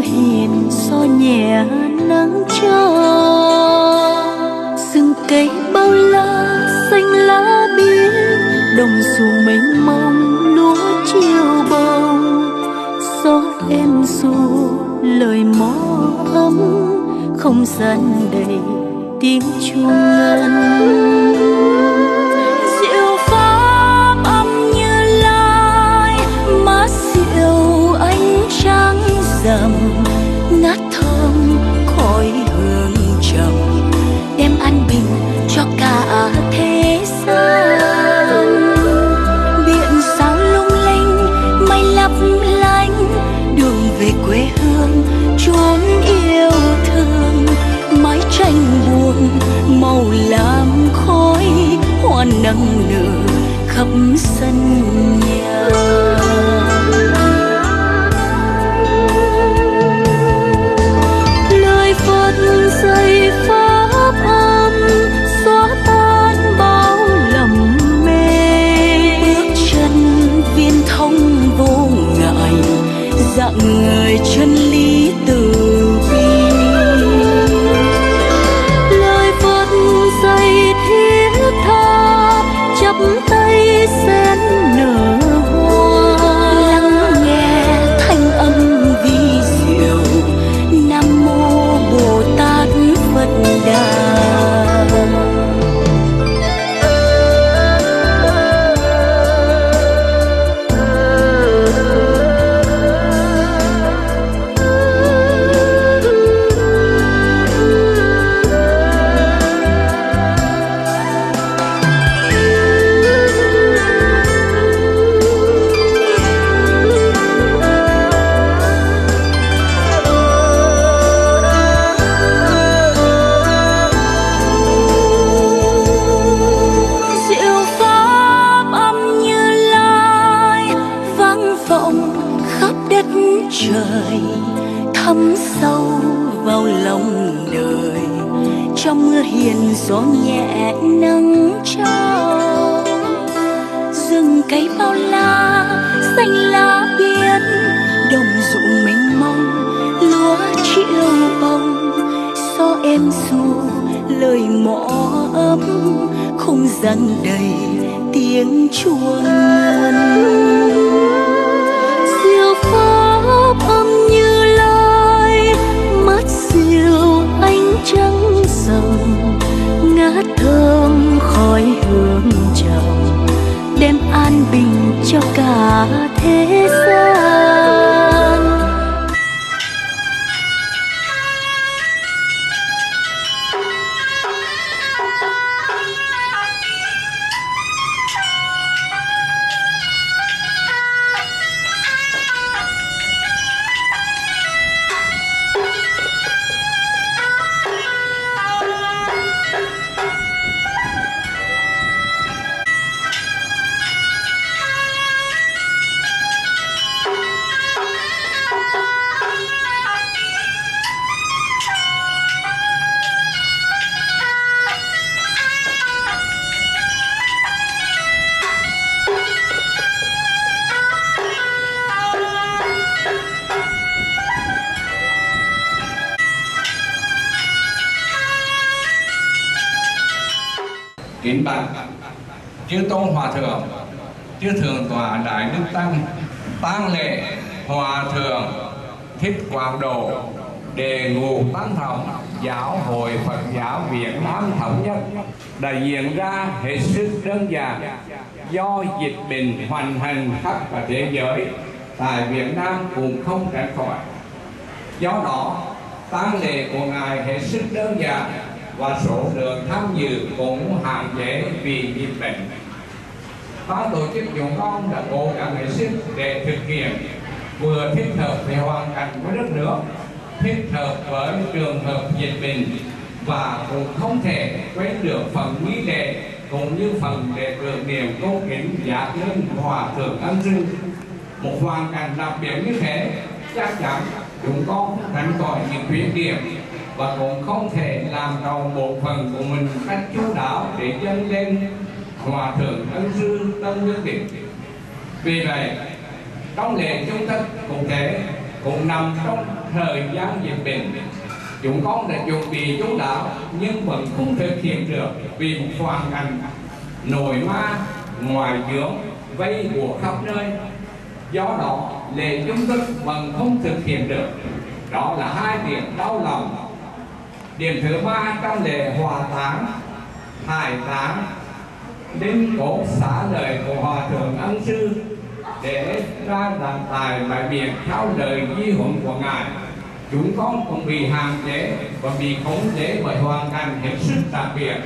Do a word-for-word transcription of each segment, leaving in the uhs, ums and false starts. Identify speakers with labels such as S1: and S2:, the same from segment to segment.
S1: hiền gió nhẹ nắng cho. Rừng cây bao la xanh lá biếc, đồng ruộng mênh mông lúa chiều bông. Gió êm ru lời mõ ấm, không gian đầy tiếng chuông ngân. Diệu pháp âm Như Lai, má rượu ánh trắng rằm, ngát thơm khói hương trầm, đem an bình cho cả thế gian. Biển sao lung linh, mây lấp lánh, đường về quê hương chốn yêu thương. Mái tranh buồn màu lam khói, hoa nắng nở khắp sân nhà. Lời Phật dạy pháp âm, xóa tan bao lầm mê. Bước chân viên thông vô ngại, dạng người chân lý từ bi. Lời Phật dạy thiết tha, chắp tay sen nở hoa. Lắng nghe thanh âm vi diệu, Nam mô Bồ Tát Phật Đà. Trời thấm sâu vào lòng đời, trong mưa hiền gió nhẹ nắng cho. Rừng cây bao la xanh lá biếc, đồng ruộng mênh mông lúa chiều bông. Gió êm ru lời mõ ấm, không gian đầy tiếng chuông ngân. Diệu pháp âm Như Lai, mắt diệu ánh trắng rồng, ngát thơm khói hương trầm, đem an bình cho cả thế gian.
S2: Kính bạch chư tôn hòa thượng, chư thượng tọa đại đức tăng, tang lễ hòa thượng Thích Quảng Độ, đề ngũ tăng thống giáo hội Phật giáo Việt Nam thống nhất đã diễn ra hết sức đơn giản do dịch bệnh hoành hành khắp cả thế giới, tại Việt Nam cũng không tránh khỏi. Do đó tang lễ của ngài hết sức đơn giản và số lượng tham dự cũng hạn chế vì dịch bệnh. Ban tổ chức Dụng Công đã cố gắng hết sức để thực hiện vừa thích hợp về hoàn cảnh của đất nước, thích hợp với trường hợp dịch bệnh, và cũng không thể quên được phần nghi lễ cũng như phần để tưởng niệm tôn kính giác linh hòa thượng Ân Sư. Một hoàn cảnh đặc biệt như thế chắc chắn chúng con tránh khỏi những khuyết điểm và cũng không thể làm tròn bộ phận của mình cách chu đáo để dâng lên hòa thượng Ân Sư Tân Lương Định. Vì vậy trong lễ chung thức cũng thế, cũng nằm trong thời gian dịch bệnh. Chúng con đã chuẩn bị chú đáo nhưng vẫn không thực hiện được vì một hoàn cảnh nội ma ngoài dưỡng vây của khắp nơi. Do đó lễ chung thức vẫn không thực hiện được. Đó là hai điểm đau lòng. Điểm thứ ba trong lễ hòa táng hải táng linh cốt xá lời của Hòa Thượng Ân Sư để ra đàn tài bãi biển theo lời di huấn của ngài. Chúng con cũng bị hạn chế và bị khống chế bởi hoàn cảnh hết sức đặc biệt.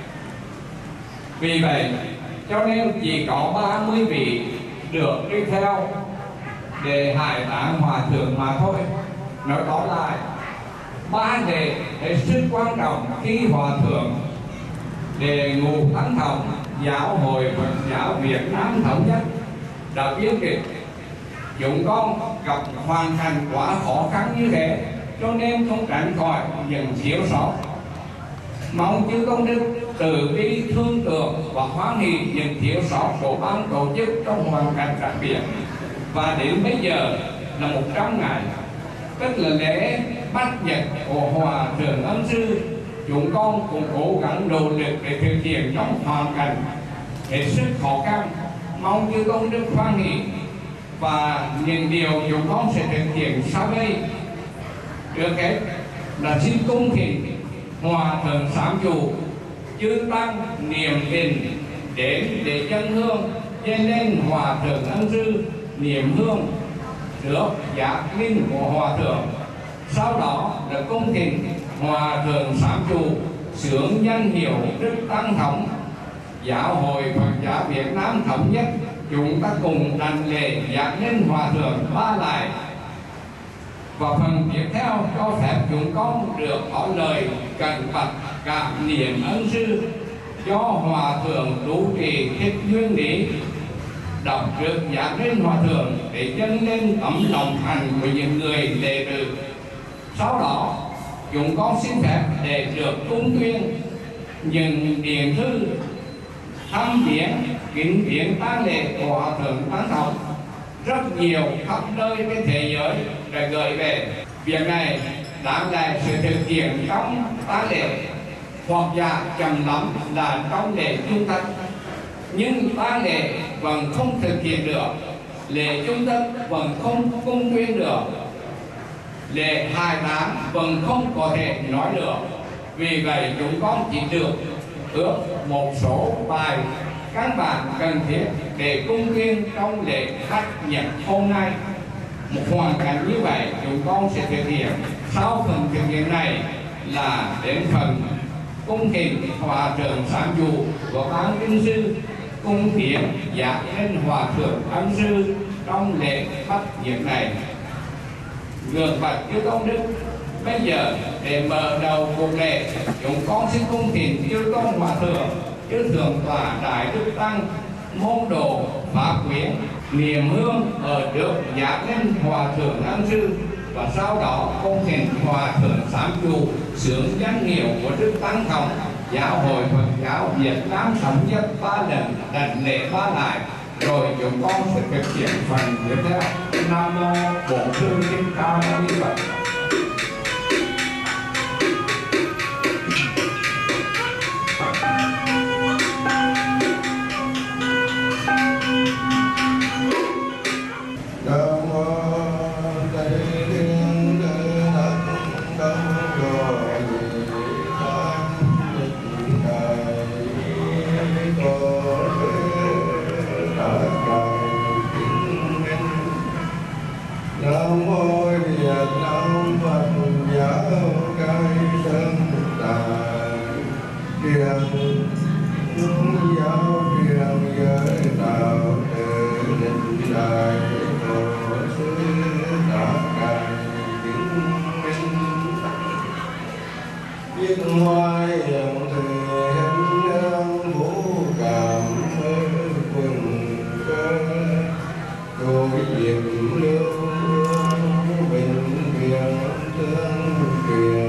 S2: Vì vậy cho nên chỉ có ba mươi vị được đi theo để hải táng Hòa Thượng mà thôi. Nói tóm lại, ba đề hết sức quan trọng khi Hòa Thượng đề ngũ thánh thống Giáo hội Phật giáo Việt Nam thống nhất đã biến kịch. Chúng con gặp hoàn cảnh quá khó khăn như thế, cho nên không tránh khỏi những thiếu sót. Mong chư công đức từ bi thương tưởng và hoan hỷ những thiếu sót của ban tổ chức trong hoàn cảnh đặc biệt. Và đến bây giờ là một trăm ngày, tức là lễ bắt nhật của Hòa Thượng Ân Sư, chúng con cũng cố gắng nỗ lực để thực hiện trong hoàn cảnh hết sức khó khăn. Mong chư công đức hoan hỷ và những điều chúng con sẽ thực hiện sau đây. Trước hết là xin cung thỉnh Hòa Thượng Sám Chủ chư tăng niệm tình đến để dân hương dâng lên Hòa Thượng Ân Sư, niệm hương trước giác linh của Hòa Thượng. Sau đó là cung thỉnh Hòa Thượng Sám Chủ xướng danh hiệu Đức Tăng Thống Giáo hội Phật giáo Việt Nam thống nhất. Chúng ta cùng đảnh lễ giác linh Hòa Thượng ba lại. Và phần tiếp theo cho phép chúng con được có lời cẩn bạch cảm niệm ân sư do Hòa Thượng chủ trì Thích Nguyên Lý đọc trước giác linh Hòa Thượng để dâng lên tấm lòng thành của những người đệ tử. Sau đó chúng con xin phép để được cung tuyên những điển thư thăm viếng kính viếng tang lễ của Hòa Thượng Tăng Thống rất nhiều khắp nơi trên thế giới đã gửi về. Việc này đáng lẽ sẽ thực hiện trong tang lễ hoặc giả chậm lắm là trong lễ chung tất, nhưng tang lễ vẫn không thực hiện được, lễ chung tất vẫn không cung tuyên được, lễ hài táng vẫn không có thể nói được. Vì vậy chúng con chỉ được ước một số bài căn bản cần thiết để cung tuyên trong lễ bắt nhật hôm nay. Một hoàn cảnh như vậy chúng con sẽ thực hiện. Sau phần thực hiện này là đến phần cung thỉnh Hòa Thượng Sám Chủ của ban kinh sư cung thiện giác linh Hòa Thượng Ân Sư trong lễ bắt nhật này. Ngược bạch chư công đức, bây giờ để mở đầu cuộc lễ, chúng con xin cung thỉnh chư tôn Hòa Thượng, chư Thượng tọa Đại Đức Tăng, môn đồ Pháp Quyến niệm hương ở trước giác linh Hòa Thượng Ân Sư, và sau đó cung thỉnh Hòa Thượng Sám Chủ xướng danh hiệu của Đức Tăng Thống Giáo hội Phật giáo Việt Nam thống nhất ba lần, đảnh lễ ba lại, rồi chúng con sẽ thực hiện phần tiếp theo. Nam mô Bổn Sư Thích Ca Mâu Ni Phật.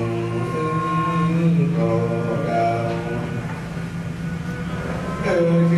S3: Hãy subscribe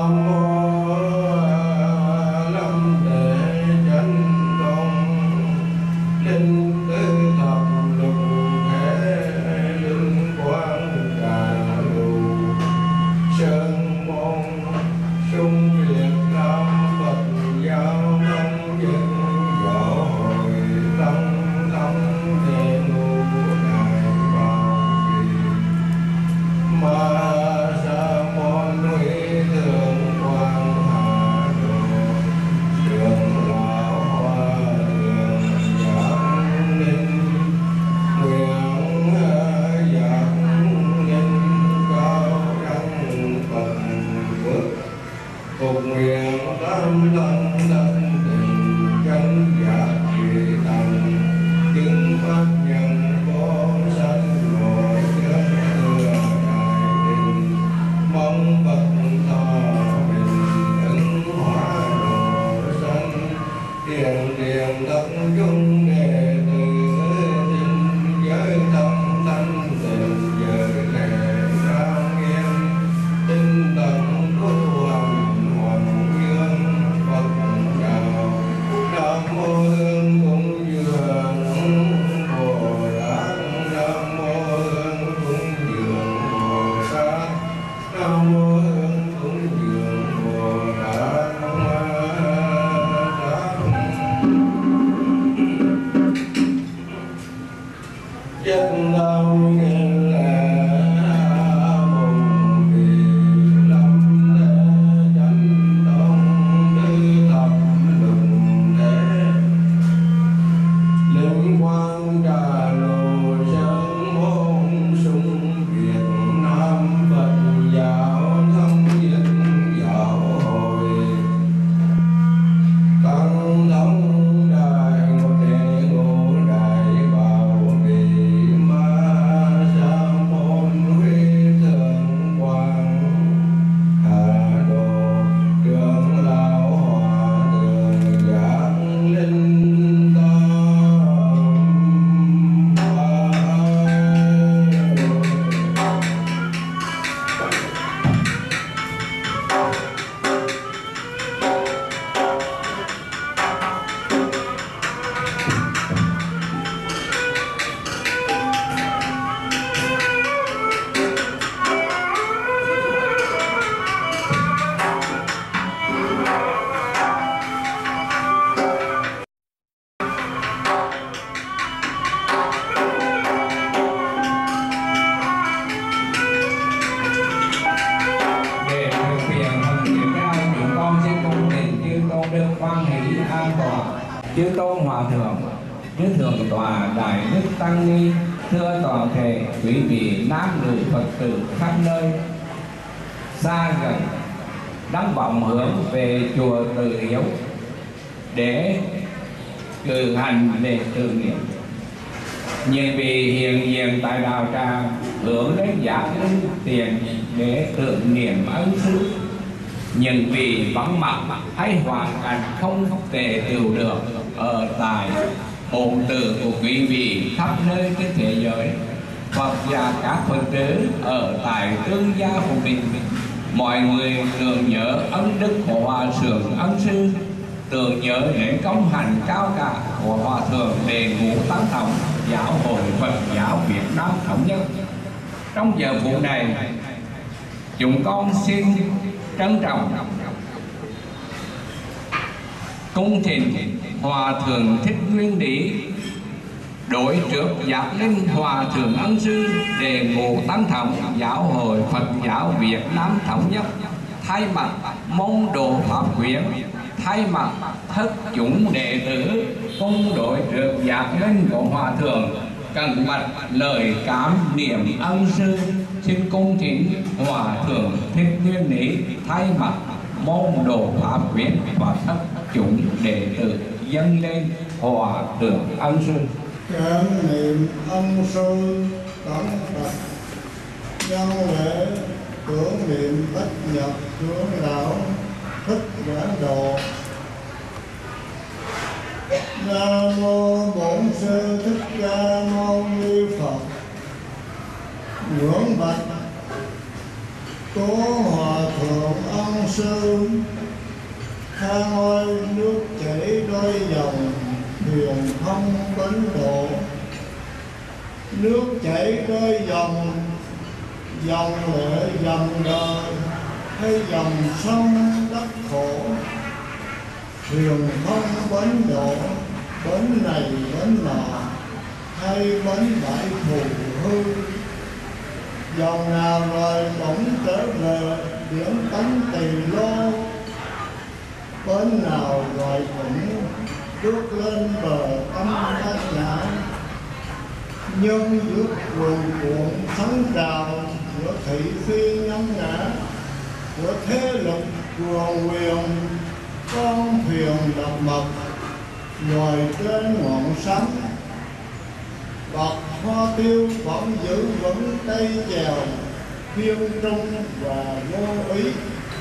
S3: Nam mô Lâm Đệ Chánh Tôn Linh Tứ Thập Lục Thể Linh Quang Trà Lù Sơn Môn Trung Việt Nam Phật Giáo Long Dân Giáo Hội Long Long Thế Ngũ Đại Bảo Trì Ma Sa Môn Huệ Thượng Quang Hà Đồ Trường Lão Hoa Đường Giảng Linh Nguyện Giảng Linh Cao Đăng Phật Phước Phục nguyện tam thân thân tình chân giác trì tăng chứng pháp nhân vô sanh ngồi chân thừa đại định mong Phật thọ bình ứng hóa độ sanh thiền điền tập trung đệ tử tinh giới tâm thanh tịnh giới lệ trang nghiêm tinh tấn tu hành hoàng dương Phật đạo Nam mô Hương Cúng Dường Bồ Tát Nam mô Hương Cúng Dường Bồ Tát Nam mô Hương Cúng Dường Bồ Tát Chất tâm nghĩa là bồn kỳ lâm thế chánh tôn tứ thập lục thể linh quang trà lô sơn môn sung Việt Nam Phật giáo thống nhất giáo hội tăng thống đại ngộ đệ ngộ đại bảo trì ma sa môn huy thượng quang hà đồ trưởng lão hòa thượng giảng linh tam
S2: Để thực hiện phần kiểm tra, chúng con xin cung thỉnh chư tôn đức quan hỷ an tọa, chư tôn hòa thượng, chư thượng tọa đại đức tăng ni, thưa toàn thể quý vị nam nữ Phật tử khắp nơi xa gần đang vọng hướng về chùa Từ Hiếu để cử hành lễ tưởng niệm. Những vị hiện diện tại đạo tràng hướng đến giảng linh tiền để tưởng niệm ân sư. Những vị vắng mặt hay hoàn cảnh không thể chịu được ở tại hồn tử của quý vị khắp nơi trên thế giới, hoặc là các Phật tử ở tại tương gia của mình, mọi người tưởng nhớ ân đức của Hòa Thượng Ân Sư, tưởng nhớ đến công hành cao cả của Hòa Thượng Đề Ngũ Tăng Thống Giáo hội Phật giáo Việt Nam Thống nhất. Trong giờ phút này, chúng con xin trân trọng cung thỉnh Hòa Thượng Thích Nguyên Lý đối trước giác linh Hòa Thượng Ân Sư Đề Ngũ Tăng Thống Giáo hội Phật giáo Việt Nam Thống nhất, thay mặt môn đồ pháp quyến, thay mặt thất chúng đệ tử cung đối trước giác linh của Hòa Thượng cẩn mật lời cảm niệm ân sư. Xin cung thỉnh Hòa Thượng Thích Nguyên Lý thay mặt môn đồ pháp quyến và thất chúng đệ tử dâng lên Hòa Thượng Ân Sư.
S4: Cảm niệm ân sư tấn Phật, nhân lễ tưởng niệm tất nhập trưởng lão Thích Quảng Độ. Nam mô Bổn Sư Thích Ca Mâu Ni Phật. Ngưỡng bạch Cố Hòa Thượng Ân sư. Khang ơi nước chảy đôi dòng, thuyền không bến đổ. Nước chảy đôi dòng, dòng lệ dòng đời, hay dòng sông đất khổ. Thuyền không bến đổ, bến này bến nọ, hay bến bãi phù hư. Dòng nào rồi bỗng trở về điểm tánh tỳ lô. Bến nào rồi cũng bước lên bờ tâm bát nhã. Nhưng giữa cuồn cuộn sóng trào, giữa thị phi nhâm ngã, của thế lực cuồng quyền, con thuyền độc mật ngồi trên ngọn sóng. Bậc hoa tiêu vẫn giữ vững tay chèo, khiêm trung và vô ý.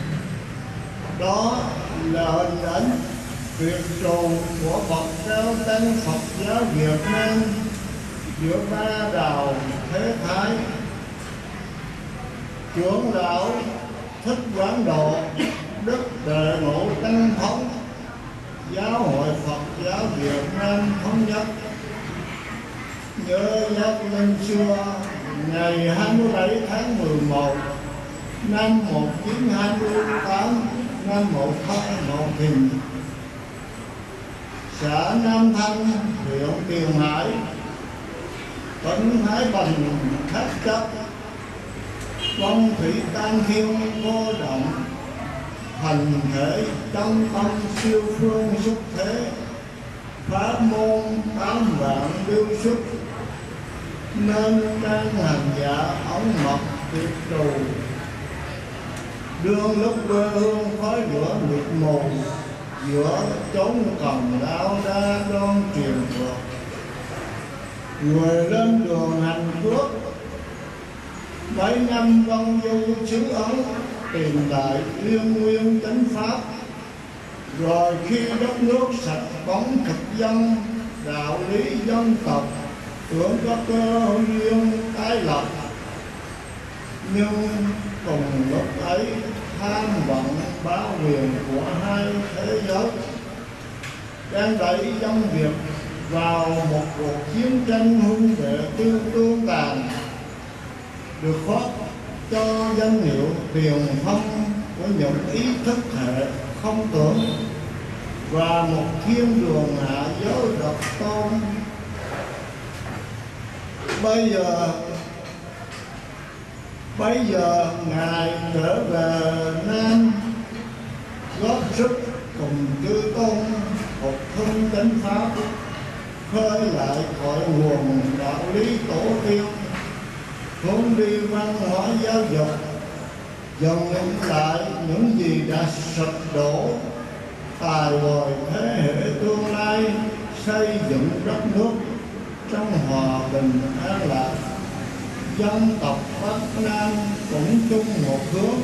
S4: Đó là hình ảnh tuyệt trù của bậc cao tăng Phật giáo Việt Nam giữa ba đào thế thái. Trưởng lão Thích Quán Độ, Đức Đệ Ngũ Tăng Thống, Giáo hội Phật giáo Việt Nam Thống nhất. Nhớ nhắc năm xưa, ngày hai mươi bảy tháng mười một năm một nghìn chín trăm hai mươi tám, năm một không một Thìn, xã Nam Thanh, huyện Tiền Hải, tỉnh Thái Bình thất chấp. Phong thủy tam thiên vô động, hành thể trong tâm siêu phương xuất thế. Pháp môn tám vạn lưu xuất, nên trang hành giả ống mật tuyệt trù. Đương lúc quê hương khói lửa mịt mù, giữa chốn cầm đao đa đoan truyền thuộc. Người lên đường hành phước, mấy năm vong du xứ Ấn, tìm lại liên nguyên chánh pháp. Rồi khi đất nước sạch bóng thực dân, đạo lý dân tộc tưởng có cơ duyên tái lập. Nhưng cùng lúc ấy tham vọng bá quyền của hai thế giới đang đẩy dân Việt vào một cuộc chiến tranh hung đệ tiêu tương tàn, được khoác cho danh hiệu tiền phong của những ý thức hệ không tưởng và một thiên đường hạ giới độc tôn. Bây giờ bây giờ ngài trở về Nam, góp sức cùng chư tôn phục hưng chánh pháp, khơi lại cội nguồn đạo lý tổ tiên, hướng đi văn hóa giáo dục, dần lại những gì đã sụp đổ, tài bồi thế hệ tương lai, xây dựng đất nước trong hòa bình an lạc. Dân tộc Bắc Nam cũng chung một hướng.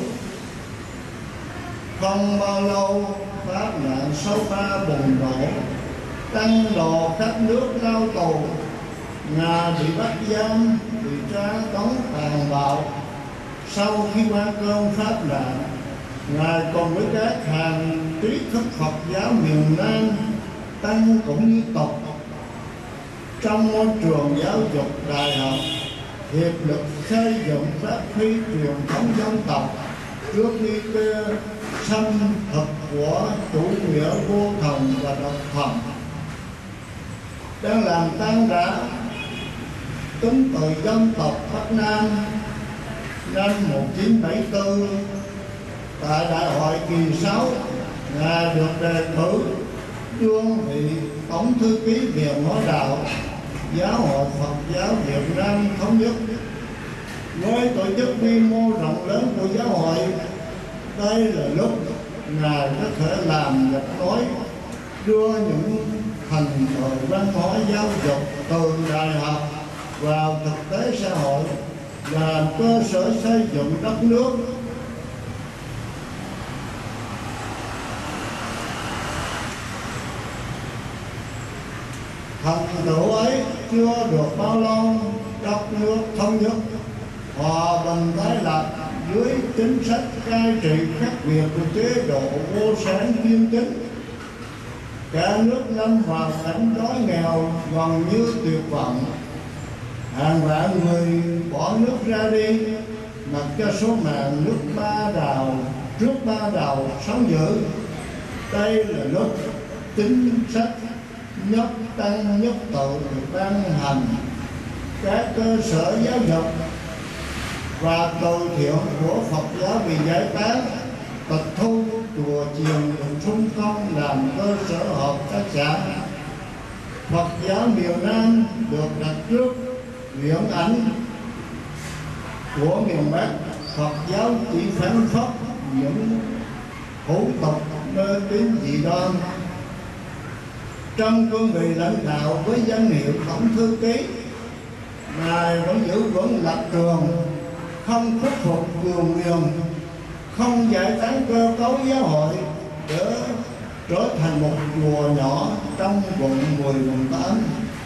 S4: Không bao lâu pháp nạn số ba bùng nổ, tăng đồ các nước lao tù. Ngài bị bắt giam, bị tra tấn tàn bạo. Sau khi qua cơn pháp nạn, Ngài còn với các hàng trí thức Phật giáo miền Nam, tăng cũng như tộc, trong môi trường giáo dục đại học, hiệp lực xây dựng phát huy truyền thống dân tộc trước nguy cơ xâm thực của chủ nghĩa vô thần và độc thần đang làm tan rã tính từ dân tộc Bắc Nam. Năm một nghìn chín trăm bảy mươi tư, tại đại hội kỳ sáu, Ngài được đề cử đương vị tổng thư ký Viện Hóa Đạo Giáo hội Phật giáo Việt Nam Thống nhất. Với tổ chức quy mô rộng lớn của giáo hội, đây là lúc Ngài có thể làm gạch nối, đưa những thành tựu văn hóa giáo dục từ đại học vào thực tế xã hội, làm cơ sở xây dựng đất nước. Thành tựu ấy chưa được bao lâu, đất nước thống nhất, hòa bình tái lập dưới chính sách cai trị khắc nghiệt của chế độ vô sản chuyên chính, cả nước lâm vào cảnh đói nghèo gần như tuyệt vọng. Hàng vạn người bỏ nước ra đi, mặc cho số mạng nước Ba Đào trước Ba Đào sống dữ. Đây là lúc chính sách nhất tăng nhất tự được ban hành, các cơ sở giáo dục và từ thiện của Phật giáo bị giải tán, tịch thu, chùa chiền được xung phong làm cơ sở hợp tác xã. Phật giáo miền Nam được đặt trước viễn ảnh của miền Bắc. Phật giáo chỉ phán phất những hủ tục mê tín dị đoan. Trong cương vị lãnh đạo với danh hiệu tổng thư ký, Ngài vẫn giữ vững lập trường, không khuất phục cường quyền, không giải tán cơ cấu giáo hội để trở thành một chùa nhỏ trong quận mười, quận tám.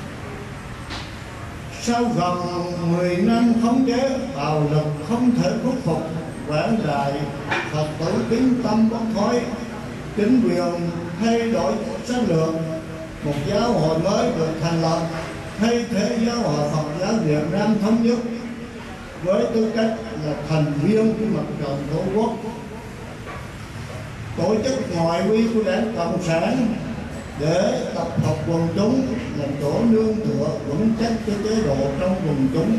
S4: Sau gần mười năm khống chế bạo lực không thể khuất phục, quảng đại Phật tử tín tâm bất thoái, chính quyền thay đổi sách lược, một giáo hội mới được thành lập thay thế giáo hội Phật giáo Việt Nam thống nhất với tư cách là thành viên của Mặt trận Tổ quốc. Tổ chức ngoại quy của Đảng Cộng sản để tập hợp quần chúng làm chỗ nương tựa vững chắc cho chế độ trong quần chúng.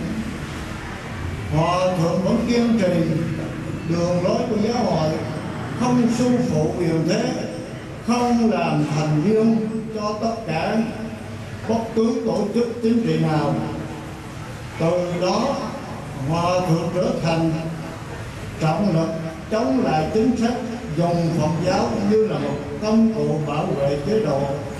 S4: Hòa thượng vẫn kiên trì đường lối của giáo hội, không su phụ quyền thế, không làm thành viên cho tất cả bất cứ tổ chức chính trị nào. Từ đó Hòa thượng trở thành trọng lực chống lại chính sách dùng Phật giáo như là một công cụ bảo vệ chế độ.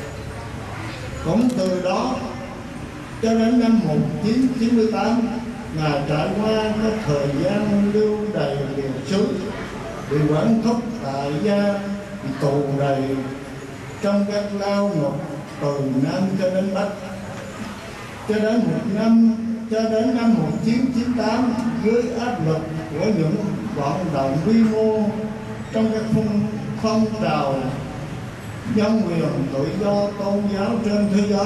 S4: Cũng từ đó cho đến năm một nghìn chín trăm chín mươi tám, Ngài trải qua các thời gian lưu đày biệt xứ, bị quản thúc tại gia, bị tù đầy trong các lao ngục từ Nam cho đến Bắc. Cho đến một năm cho đến năm một nghìn chín trăm chín mươi tám, dưới áp lực của những vận động quy mô trong các phong, phong trào nhân quyền tự do tôn giáo trên thế giới,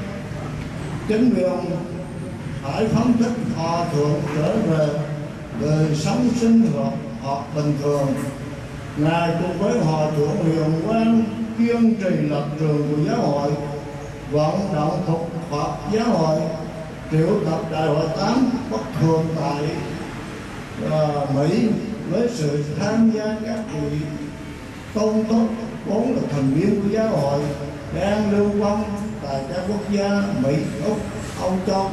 S4: chính quyền phải phóng thích Hòa thượng trở về đời sống sinh hoạt hoạt bình thường. Ngài cùng với Hòa thượng Huyền Quang kiên trì lập trường của giáo hội, vận động phục Phật giáo hội, triệu tập đại hội tám bất thường tại uh, Mỹ với sự tham gia các vị tôn túc vốn là thành viên của giáo hội đang lưu vong tại các quốc gia Mỹ, Úc, Âu Châu.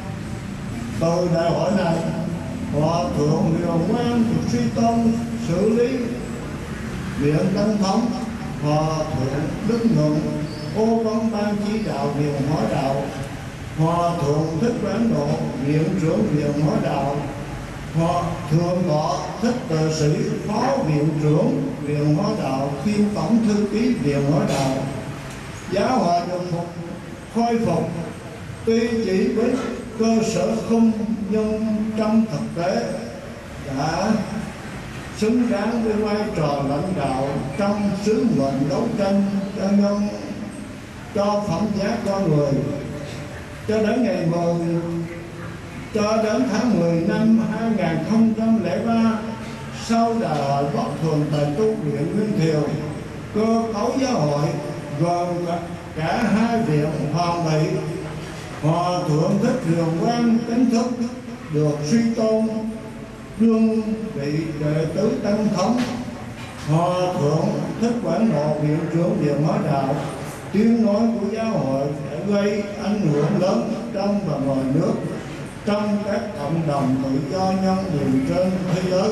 S4: Từ đại hội này, Hòa thượng Huyền Quang được suy tôn xử lý Viện Tân Thống. Hòa thượng Đức Nhuận cố vấn ban chỉ đạo Viện Hóa Đạo. Hòa thượng Thích Quán Độ viện trưởng Viện Hóa Đạo. Hòa thượng Tọa Thích Tự Sĩ phó viện trưởng Viện Hóa Đạo kiêm tổng thư ký Viện Hóa Đạo. Giáo hội được phục khôi phục tuy chỉ với cơ sở không, nhưng trong thực tế đã xứng đáng với vai trò lãnh đạo trong sứ mệnh đấu tranh cho nhân cho phẩm giá con người. Cho đến ngày mười cho đến tháng mười năm hai nghìn không trăm lẻ ba, sau đại hội bất thường tại tu viện Nguyên Thiều, cơ cấu giáo hội gồm cả hai viện Hoàng Mỹ, Hòa thượng Thích Huyền Quang chính thức được suy tôn đương vị đệ tứ Tăng Thống. Hòa thượng Thích Quảng Độ viện trưởng Viện Hóa Đạo. Tiếng nói của giáo hội đã gây ảnh hưởng lớn trong và ngoài nước, trong các cộng đồng tự do nhân quyền trên thế giới.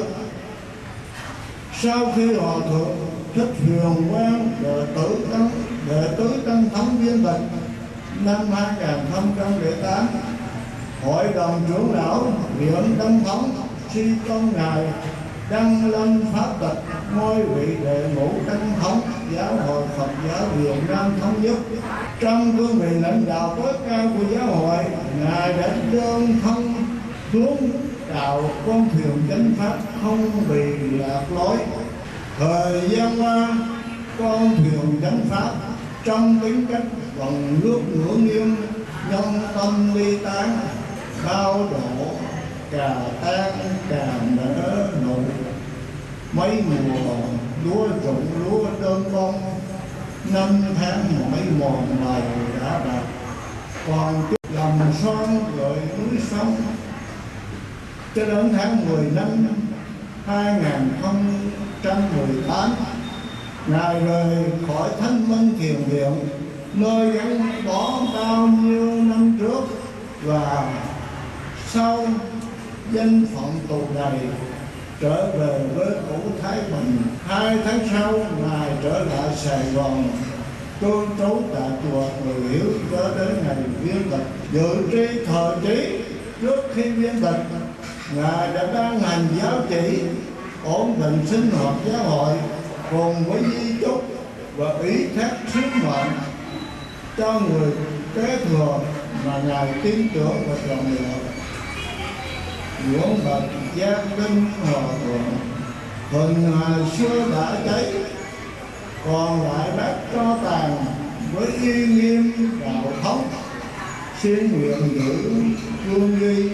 S4: Sau khi Hòa thượng Thích Huyền Quang đệ tử Tăng đệ tứ Tăng Thống viên tịch năm hai nghìn không trăm lẻ tám, Hội đồng trưởng lão Viện Tăng Thống suy tôn ngài Đăng Lâm pháp tịch ngôi vị đệ ngũ Tăng Thống giáo hội Phật giáo Việt Nam thống nhất. Trong cương vị lãnh đạo tối cao của giáo hội, ngài đã đơn thân hướng đạo con thuyền chánh pháp không bị lạc lối. Thời gian qua, con thuyền chánh pháp trong tính cách vòng nước ngưỡng nghiêm, nhân tâm ly tán, bao độ cà tan cà nở nụ. Mấy mùa lúa rụng lúa đơn bông, năm tháng mỏi mòn màu đã bạc, còn chút lòng son gợi núi sông. Cho đến tháng mười năm hai nghìn không trăm mười tám, Ngài rời khỏi Thanh Minh Thiền Viện, nơi gắn bó bao nhiêu năm trước, và sau danh phận tù đầy trở về với cũ Thái Bình. Hai tháng sau, Ngài trở lại Sài Gòn, cư trú tại chùa Người Hiếu cho đến ngày viên tịch. Dự tri thời trí trước khi viên tịch, Ngài đã ban hành giáo chỉ ổn định sinh hoạt giáo hội cùng với di chúc và ý thác sứ mệnh cho người kế thừa mà Ngài tin tưởng và chọn lựa. Nguyễn Bạch Giang Linh Hòa Thượng hình Ngài xưa đã cháy, còn lại bác cho tàn với uy nghiêm đạo thống. Xin nguyện giữ phương ghi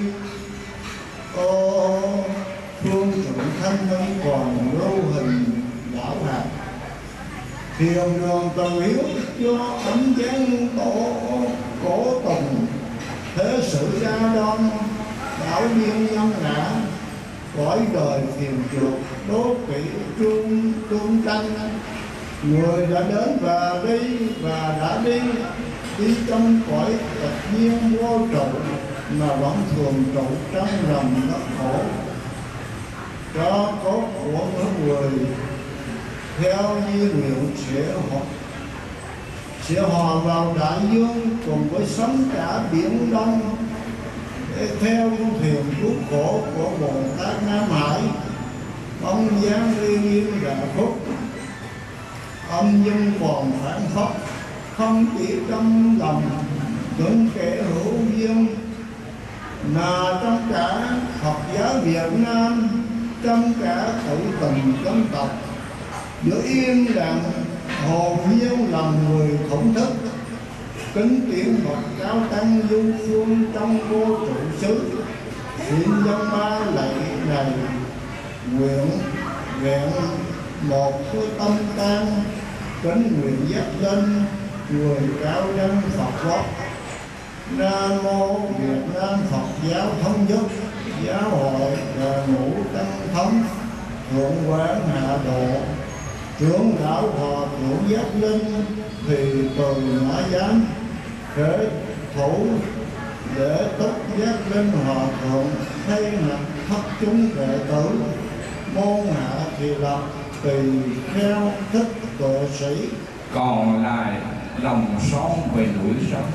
S4: ô phương trụ Thanh Minh còn lưu hình đạo hạt. Thiền đường Từ Hiếu do ấm chén tổ cổ tùng, thế sự gia đoan đạo viên nhân ngã, cõi đời phiền chuột đố kỵ trung trung tranh. Người đã đến và đi và đã đi, đi trong cõi tự nhiên vô trụ mà vẫn thường trụ trong lòng đất khổ. Cho cốt của những người theo như nguyện sẽ họ sẽ hòa vào đại dương cùng với sóng cả biển Đông, để theo thuyền cứu khổ của Bồ Tát Nam Hải. Ông giáng uy nghiêm đạo phúc, âm dương còn phản phất, không chỉ trong lòng những kẻ hữu duyên, mà trong cả Phật giáo Việt Nam, trong cả tự tình dân tộc. Giữa yên lặng hồn nhiên lòng người thổn thức, kính tiếng Phật cao tăng du phương trong vô trụ xứ. Xin dân ba lạy này nguyện nguyện một cái tâm can, kính nguyện dắt lên người cao nhân Phật quốc. Nam mô Việt Nam Phật giáo thống nhất, giáo hội và ngũ tăng thống, thượng quán hạ độ, trưởng lão hòa thượng giác linh thì từ ngã giám, khởi thủ để túc giác linh hòa thượng thay mặt thất chúng đệ tử. Môn hạ thì lập tùy theo thích tuệ sĩ.
S2: Còn lại lòng son về núi sông,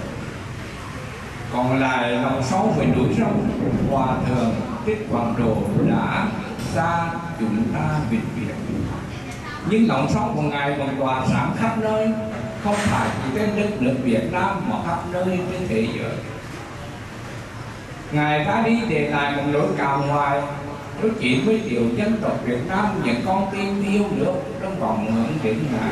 S2: còn lại lòng son về núi sông, Hòa thượng Thích Quảng Độ đã xa chúng ta vĩnh viễn. Nhưng lòng son của Ngài còn tỏa sáng khắp nơi, không phải chỉ trên đất nước Việt Nam mà khắp nơi trên thế giới. Ngài ra đi để lại một lối cảm hoài cho chín mươi triệu dân tộc Việt Nam, những con tim yêu nước trong vòng hướng đến Ngài.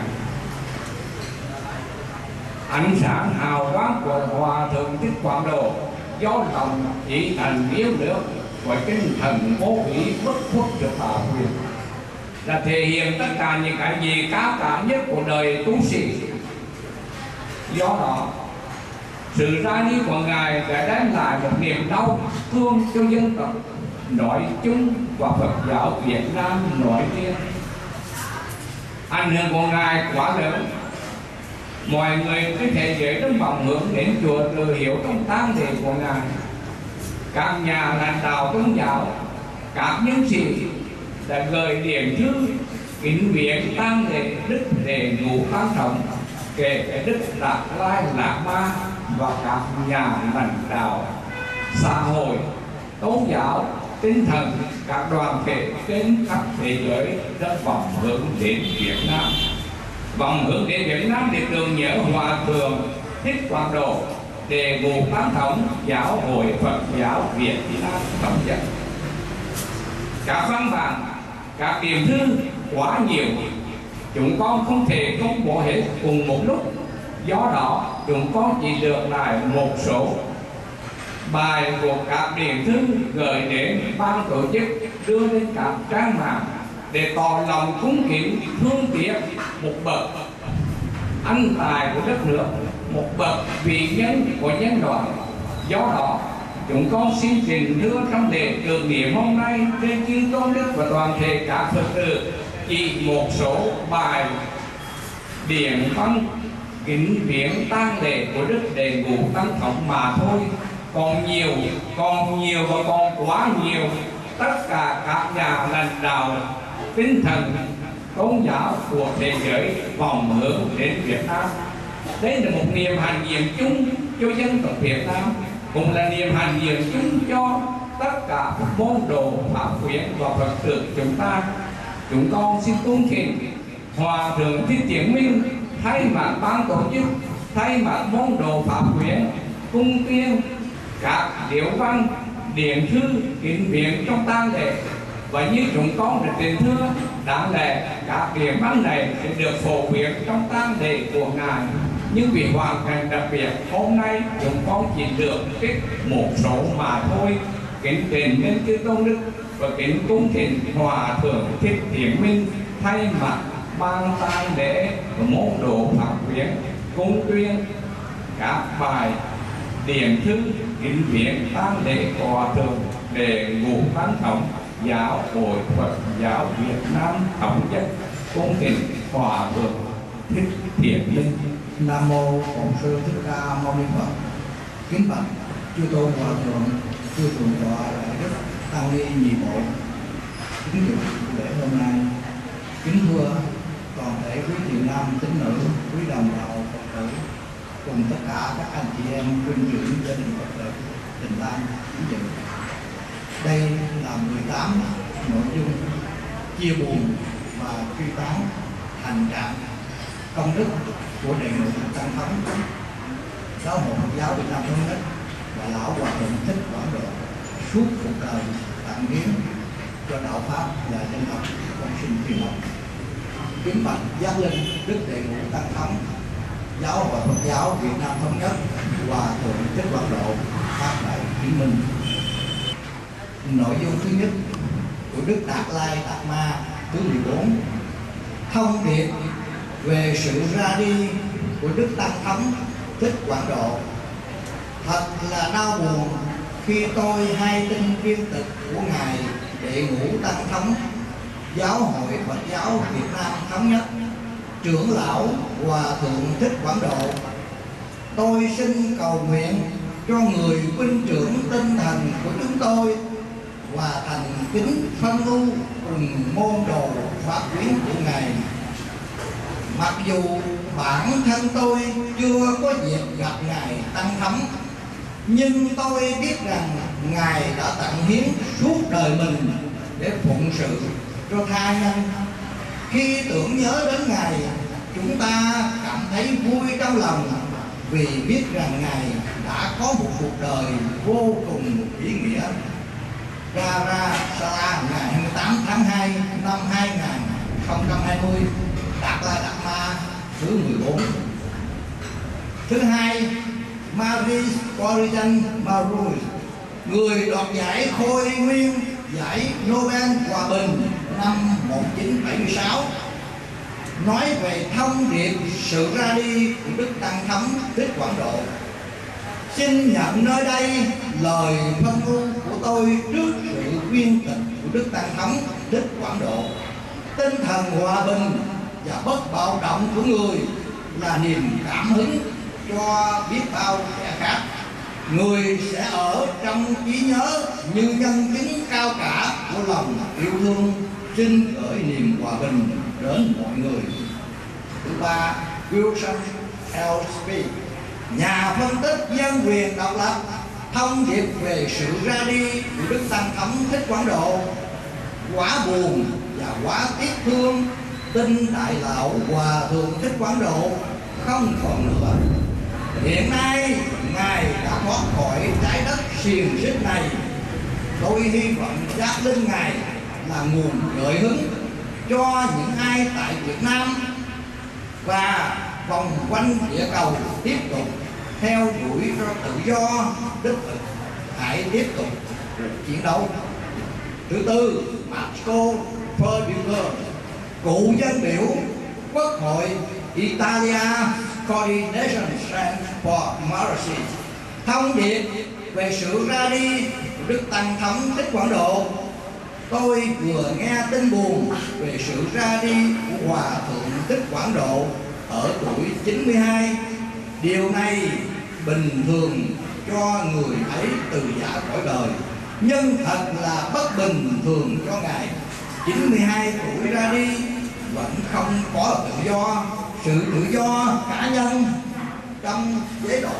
S2: Ánh sáng hào quang của Hòa thượng Thích Quảng Độ do lòng chỉ thành yêu nước với tinh thần vô ý bất khuất cho tạo quyền, là thể hiện tất cả những cái gì cao cả nhất của đời tu sĩ. Do đó, sự ra đi của Ngài đã đem lại một niềm đau thương cho dân tộc nói chung và Phật giáo Việt Nam nói riêng. Ảnh hưởng của Ngài quá lớn, mọi người cứ thể giới trong vọng hướng đến chùa Từ Hiếu trong tang lễ của Ngài. Các nhà lãnh đạo tôn giáo, các nhân sĩ đã gửi điện thư kính viếng tang lễ Đức Đệ Ngũ Tăng Thống, kể cả Đức Đạt Lai Lạt Ma và các nhà lãnh đạo xã hội, tôn giáo, tinh thần, các đoàn thể trên khắp thế giới rất vọng hướng đến Việt Nam. Vọng hướng đến Việt Nam để tưởng nhớ Hòa thượng Thích Quảng Độ, Đệ Ngũ Tăng Thống, Giáo hội Phật giáo Việt Nam thống nhất. Các văn bản các điển thư quá nhiều, chúng con không thể công bố hết cùng một lúc. Do đó chúng con chỉ lược lại một số bài của các điển thư gửi đến ban tổ chức, đưa lên các trang mạng để tỏ lòng cung kính thương tiếc một bậc anh tài của đất nước, một bậc vị nhân của nhân loại. Do đó chúng con xin trình đưa trong lễ tưởng niệm hôm nay trên chư tôn đức và toàn thể các Phật tử chỉ một số bài điển văn kính viếng tang lễ của Đức Đề Ngũ Tăng Thống mà thôi. Còn nhiều, còn nhiều và còn quá nhiều. Tất cả các nhà lãnh đạo tinh thần tôn giáo của thế giới vòng hướng đến Việt Nam. Đây là một niềm hạnh diện chung cho dân tộc Việt Nam, cũng là niềm hạnh diện chung cho tất cả các môn đồ pháp quyến và Phật tử chúng ta. Chúng con xin tôn kính Hòa thượng Thích Thiện Minh thay mặt ban tổ chức, thay mặt môn đồ pháp quyến cung tuyên các điếu văn điển thư kính viếng trong tang lễ. Và như chúng con được tiền thưa, đáng lẽ các điển văn này sẽ được phổ biến trong tang lễ của ngài, nhưng vì hoàn cảnh đặc biệt hôm nay chúng con chỉ được trích một số mà thôi. Kính thỉnh nhân chư tôn đức và kính cung thỉnh Hòa thượng Thích Thiện Minh thay mặt ban tang lễ và môn đồ pháp quyến cung tuyên các bài điển thư kính viếng tang lễ của Hòa thượng Đề Ngũ Tăng Thống Giáo hội Phật giáo Việt Nam thống nhất. Cung thỉnh Hòa thượng Thích Thiện Minh.
S5: Nam mô Bổn Sư Thích Ca Mâu Ni Phật. Kính bạch chư tôn hòa thượng, chư thượng tọa đại đức tăng ni nhị bộ, kính dự lễ hôm nay. Kính thưa toàn thể quý thiện nam tín nữ, quý đồng bào Phật tử cùng tất cả các anh chị em huynh trưởng gia đình Phật tử Tình Lam kính dự. Đây là mười tám nội dung chia buồn và truy tán hành trạng công đức của Đệ Ngũ Tăng Thống Giáo hội Phật giáo Việt Nam thống nhất và lão Hòa thượng Thích Quảng Độ suốt cuộc đời tặng hiến cho đạo pháp và dân tộc con sinh truyền thống. Kính bạch giác linh Đức Đệ Ngũ Tăng Thống Giáo hội Phật giáo Việt Nam thống nhất Hòa thượng Thích Quảng Độ phát đại chứng minh. Nội dung thứ nhất của Đức Đạt Lai Đạt Ma thứ mười bốn, thông điệp về sự ra đi của Đức Tăng Thống Thích Quảng Độ. Thật là đau buồn khi tôi hay tin viên tịch của ngài Đệ Ngũ Tăng Thống Giáo hội Phật giáo Việt Nam thống nhất trưởng lão Hòa thượng Thích Quảng Độ. Tôi xin cầu nguyện cho người huynh trưởng tinh thần của chúng tôi và thành kính phân lưu cùng môn đồ pháp quyến của ngài. Mặc dù bản thân tôi chưa có dịp gặp ngài Tăng Thống, nhưng tôi biết rằng ngài đã tặng hiến suốt đời mình để phụng sự cho tha nhân. Khi tưởng nhớ đến ngài, chúng ta cảm thấy vui trong lòng vì biết rằng ngài đã có một cuộc đời vô cùng ý nghĩa. Dharamsala ngày hai mươi tám tháng hai năm hai nghìn không trăm hai mươi, Đạt Lai Đạt Ma thứ mười bốn. Thứ hai, Marie Corrigan Maru, người đoạt giải Khôi Nguyên giải Nobel Hòa bình năm một nghìn chín trăm bảy mươi sáu, nói về thông điệp sự ra đi của Đức Tăng Thống Thích Quảng Độ. Xin nhận nơi đây lời phân lưu của tôi trước sự viên tịch của Đức Tăng Thống Thích Quảng Độ. Tinh thần hòa bình và bất bạo động của người là niềm cảm hứng cho biết bao kẻ khác. Người sẽ ở trong trí nhớ như nhân chứng cao cả của lòng yêu thương. Xin gửi niềm hòa bình đến mọi người. Thứ ba, Wilson L. Speed, nhà phân tích nhân quyền độc lập, thông điệp về sự ra đi của Đức Tăng Thống Thích Quảng Độ. Quá buồn và quá tiếc thương, tin đại lão Hòa thượng Thích Quảng Độ không còn nữa. Hiện nay ngài đã thoát khỏi trái đất xiềng xích này. Tôi hy vọng giác linh ngài là nguồn gợi hứng cho những ai tại Việt Nam và vòng quanh địa cầu tiếp tục theo đuổi tự do đích thực. Hãy tiếp tục chiến đấu. Thứ tư, Marco Perduca, cựu dân biểu Quốc hội Italia Coordination for Democracy, thông điệp về sự ra đi của Đức Tăng Thống Thích Quảng Độ. Tôi vừa nghe tin buồn về sự ra đi của Hòa Thượng Thích Quảng Độ ở tuổi chín mươi hai. Điều này bình thường cho người ấy từ giả cõi đời, nhưng thật là bất bình thường cho Ngài. chín mươi hai tuổi ra đi vẫn không có tự do, sự tự do cá nhân trong chế độ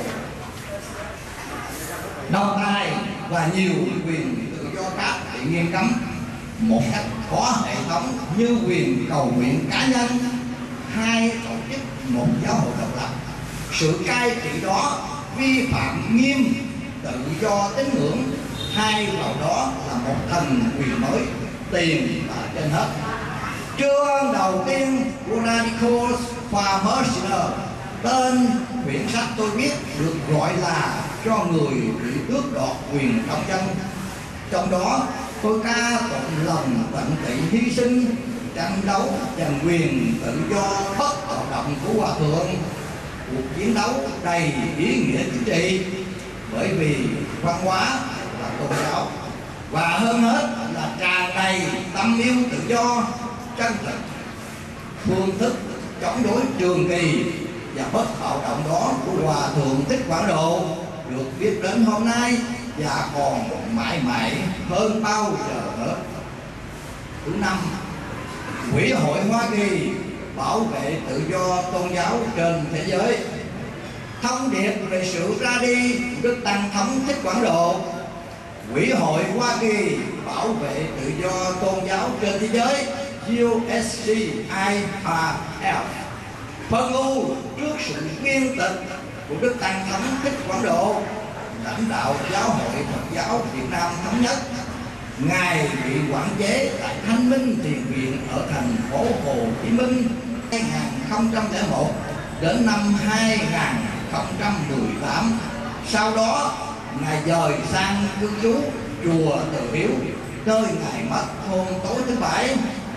S5: độc tài và nhiều quyền tự do khác bị nghiêm cấm một cách có hệ thống như quyền cầu nguyện cá nhân, hai tổ chức một giáo hội độc lập. Sự cai trị đó vi phạm nghiêm tự do tín ngưỡng, hay vào đó là một thần quyền mới, tiền là trên hết. Chương đầu tiên của Radicals for Mercenary, tên quyển sách tôi viết được gọi là cho người bị tước đoạt quyền công dân. Trong đó tôi ca tụng lòng tận tụy hy sinh, tranh đấu giành quyền tự do bất bạo động của Hòa Thượng. Cuộc chiến đấu đầy ý nghĩa chính trị, bởi vì văn hóa là tôn giáo, và hơn hết là tràn đầy tâm yêu tự do chân thực. Phương thức chống đối trường kỳ và bất bạo động đó của Hòa Thượng Thích Quảng Độ được biết đến hôm nay và còn mãi mãi hơn bao giờ hết. Thứ năm, Quỹ hội Hoa Kỳ bảo vệ tự do tôn giáo trên thế giới, thông điệp về sự ra đi của Đức Tăng Thống Thích Quảng Độ. Quỹ hội Hoa Kỳ bảo vệ tự do tôn giáo trên thế giới U S C I R L phân ưu trước sự viên tịch của Đức Tăng Thống Thích Quảng Độ, lãnh đạo Giáo hội Phật giáo Việt Nam Thống Nhất. Ngài bị quản chế tại Thanh Minh Thiền Viện ở thành phố Hồ Chí Minh hai nghìn không trăm lẻ một đến năm hai nghìn không trăm mười tám. Sau đó Ngài dời sang cư trú chùa Từ Hiếu, nơi Ngài mất hôm tối thứ Bảy.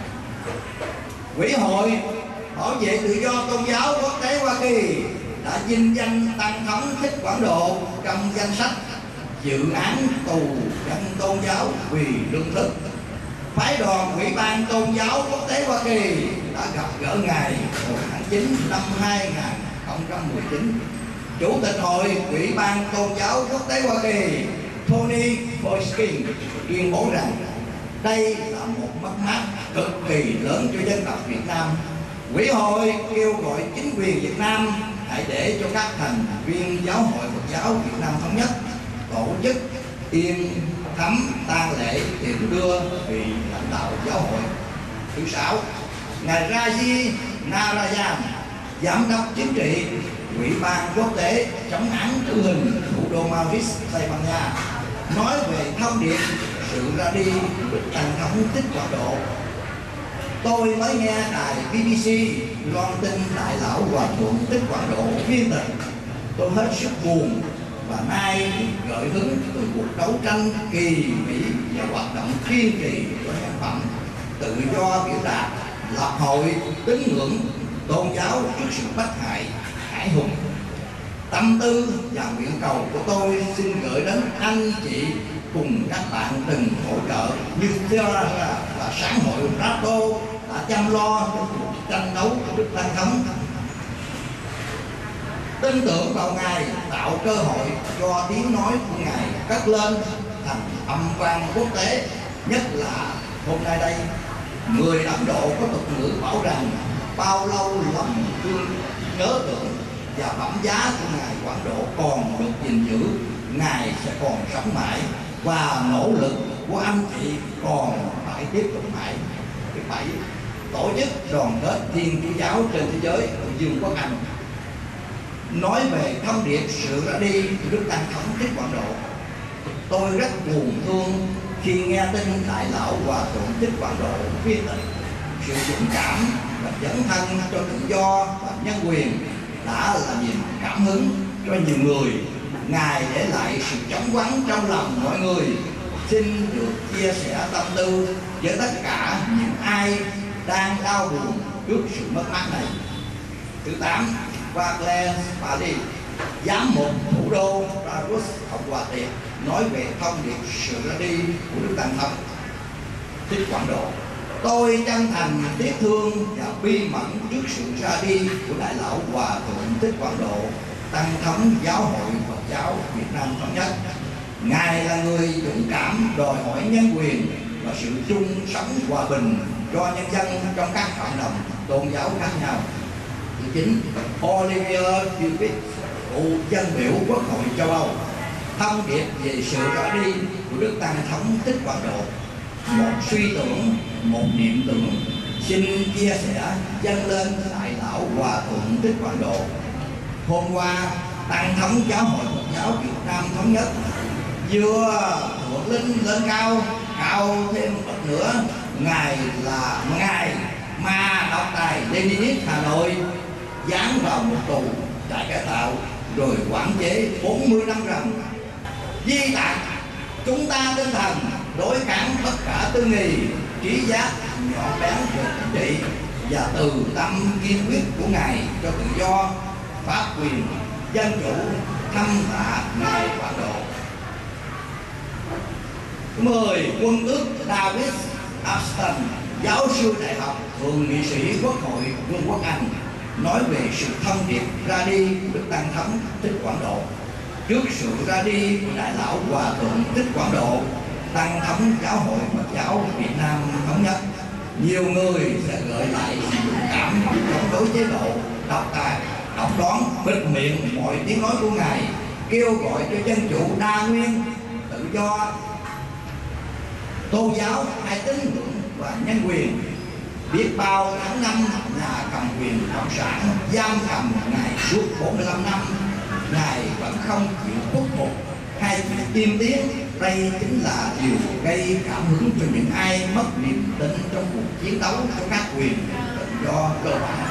S5: Quỹ hội bảo vệ tự do tôn giáo quốc tế Hoa Kỳ đã vinh danh Tăng Thống Thích Quảng Độ trong danh sách dự án tù dân tôn giáo vì lương thức. Phái đoàn Ủy ban Tôn giáo Quốc tế Hoa Kỳ đã gặp gỡ Ngài hồi tháng chín năm hai nghìn không trăm mười chín. Chủ tịch Hội Ủy ban Tôn giáo Quốc tế Hoa Kỳ Tony Boykin tuyên bố rằng đây là một mất mát cực kỳ lớn cho dân tộc Việt Nam. Quỹ hội kêu gọi chính quyền Việt Nam hãy để cho các thành viên Giáo hội Phật giáo Việt Nam Thống Nhất tổ chức yên thắm tang lễ tiễn đưa vị lãnh đạo giáo hội. Thứ sáu, ngài Raji Narayan, giám đốc chính trị Ủy ban quốc tế chống án tử hình thủ đô Madrid, Tây Ban Nha, nói về thông điệp sự ra đi của Tăng Thống Thích Quảng Độ. Tôi mới nghe đài B B C loan tin đại lão Hòa Thượng Thích Quảng Độ viên tịch. Tôi hết sức buồn và nay gợi hứng từ cuộc đấu tranh kỳ mỹ và hoạt động kiên trì của nhân phẩm tự do biểu đạt, lập hội, tín ngưỡng, tôn giáo trước sự bất hại, hải hùng. Tâm tư và nguyện cầu của tôi xin gửi đến anh chị cùng các bạn từng hỗ trợ như Thera và Sáng hội Rato đã chăm lo cho cuộc tranh đấu của Đức Tăng Thống. Tin tưởng vào Ngài tạo cơ hội cho tiếng nói của Ngài cất lên thành âm vang quốc tế. Nhất là hôm nay đây, người Ấn Độ có tục ngữ bảo rằng bao lâu lòng thương nhớ tưởng và phẩm giá của Ngài Quảng Độ còn được gìn giữ, Ngài sẽ còn sống mãi và nỗ lực của anh chị còn phải tiếp tục mãi. Thứ bảy, tổ chức đoàn kết Thiên Chúa giáo trên thế giới ở Vương quốc Anh nói về thông điệp sự ra đi của Đức Tăng Thống Thích Quảng Độ. Tôi rất buồn thương khi nghe tin Đại Lão Hòa Thượng Thích Quảng Độ viên tịch, sự dũng cảm và dấn thân cho tự do và nhân quyền đã là niềm cảm hứng cho nhiều người. Ngài để lại sự chóng vánh trong lòng mọi người, xin được chia sẻ tâm tư với tất cả những ai đang đau buồn trước sự mất mát này. Thứ tám, Vaclav Pali, giám mục thủ đô Rus Cộng hòa Tiệp, nói về thông điệp sự ra đi của Đức Tăng Thống Thích Quảng Độ. Tôi chân thành tiếc thương và bi mẫn trước sự ra đi của Đại Lão Hòa Thượng Thích Quảng Độ, Tăng Thống Giáo hội Phật giáo Việt Nam Thống nhất. Ngài là người dũng cảm đòi hỏi nhân quyền và sự chung sống hòa bình cho nhân dân trong các cộng đồng tôn giáo khác nhau. Thứ chín, Olivier Dupit, cựu dân biểu Quốc hội châu Âu, thông điệp về sự ra đi của Đức Tăng Thống Thích Quảng Độ. Một suy tưởng, một niệm tưởng xin chia sẻ dâng lên Đại Lão Hòa Thượng Thích Quảng Độ. Hôm qua, Tăng Thống Giáo hội Phật giáo Việt Nam Thống nhất vừa thượng linh lên cao, cao thêm một nữa, Ngài là Ngài Ma độc tài Leninist Hà Nội, dán vào một tù trại cải tạo rồi quản chế bốn mươi năm ròng. Di tản chúng ta tinh thần đối kháng tất cả tư nghì, trí giác nhọn bén về chính trị và từ tâm kiên quyết của Ngài cho tự do, pháp quyền, dân chủ, thăm tạ Ngài Quảng Độ. Mời quân tước David Aston, giáo sư đại học, thượng nghị sĩ Quốc hội Vương quốc Anh, nói về sự thông điệp ra đi của Đức Tăng Thống Thích Quảng Độ. Trước sự ra đi của Đại Lão Hòa Thượng Thích Quảng Độ, Tăng Thống Giáo hội Phật giáo Việt Nam Thống nhất, nhiều người sẽ gợi lại sự dũng cảm chống đối chế độ độc tài, độc đoán, bịt miệng mọi tiếng nói của Ngài, kêu gọi cho dân chủ đa nguyên, tự do, tôn giáo, hai tín ngưỡng và nhân quyền. Biết bao tháng năm nhà cầm quyền cộng sản giam cầm Ngài suốt bốn mươi lăm năm, Ngài vẫn không chịu khuất phục hay chịu im tiếng. Đây chính là điều gây cảm hứng cho những ai mất niềm tin trong cuộc chiến đấu cho các quyền tự do cơ bản.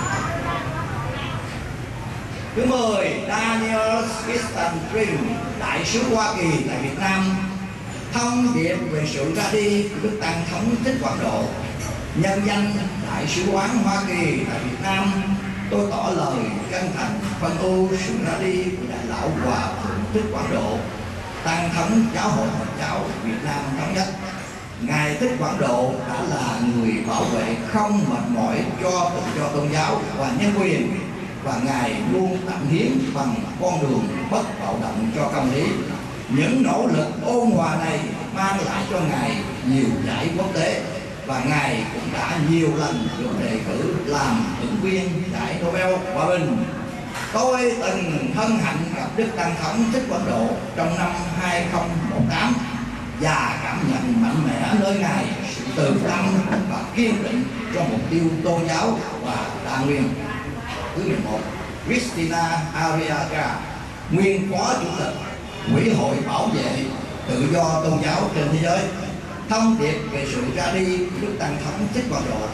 S5: Thứ mười, Daniel Christensen, đại sứ Hoa Kỳ tại Việt Nam, thông điệp về sự ra đi của Đức Tăng Thống Thích Quảng Độ. Nhân danh Đại sứ quán Hoa Kỳ tại Việt Nam, tôi tỏ lời chân thành phân ưu sự ra đi của Đại Lão Hòa Thượng Thích Quảng Độ, Tăng Thống Giáo hội Phật giáo Việt Nam Thống nhất. Ngài Thích Quảng Độ đã là người bảo vệ không mệt mỏi cho tự do tôn giáo và nhân quyền, và Ngài luôn tận hiến bằng con đường bất bạo động cho công lý. Những nỗ lực ôn hòa này mang lại cho Ngài nhiều giải quốc tế, và Ngài cũng đã nhiều lần được đề cử làm ứng viên giải Nobel Hòa bình. Tôi từng hân hạnh gặp Đức Tăng Thống Thích Quảng Độ trong năm hai không một tám và cảm nhận mạnh mẽ nơi Ngài sự từ tâm và kiên định cho mục tiêu tôn giáo và đa nguyên. Thứ mười một, Christina Ariaga, nguyên phó chủ tịch Quỹ hội bảo vệ tự do tôn giáo trên thế giới, thông điệp về sự ra đi của Đức Tăng Thống Thích Quảng Độ.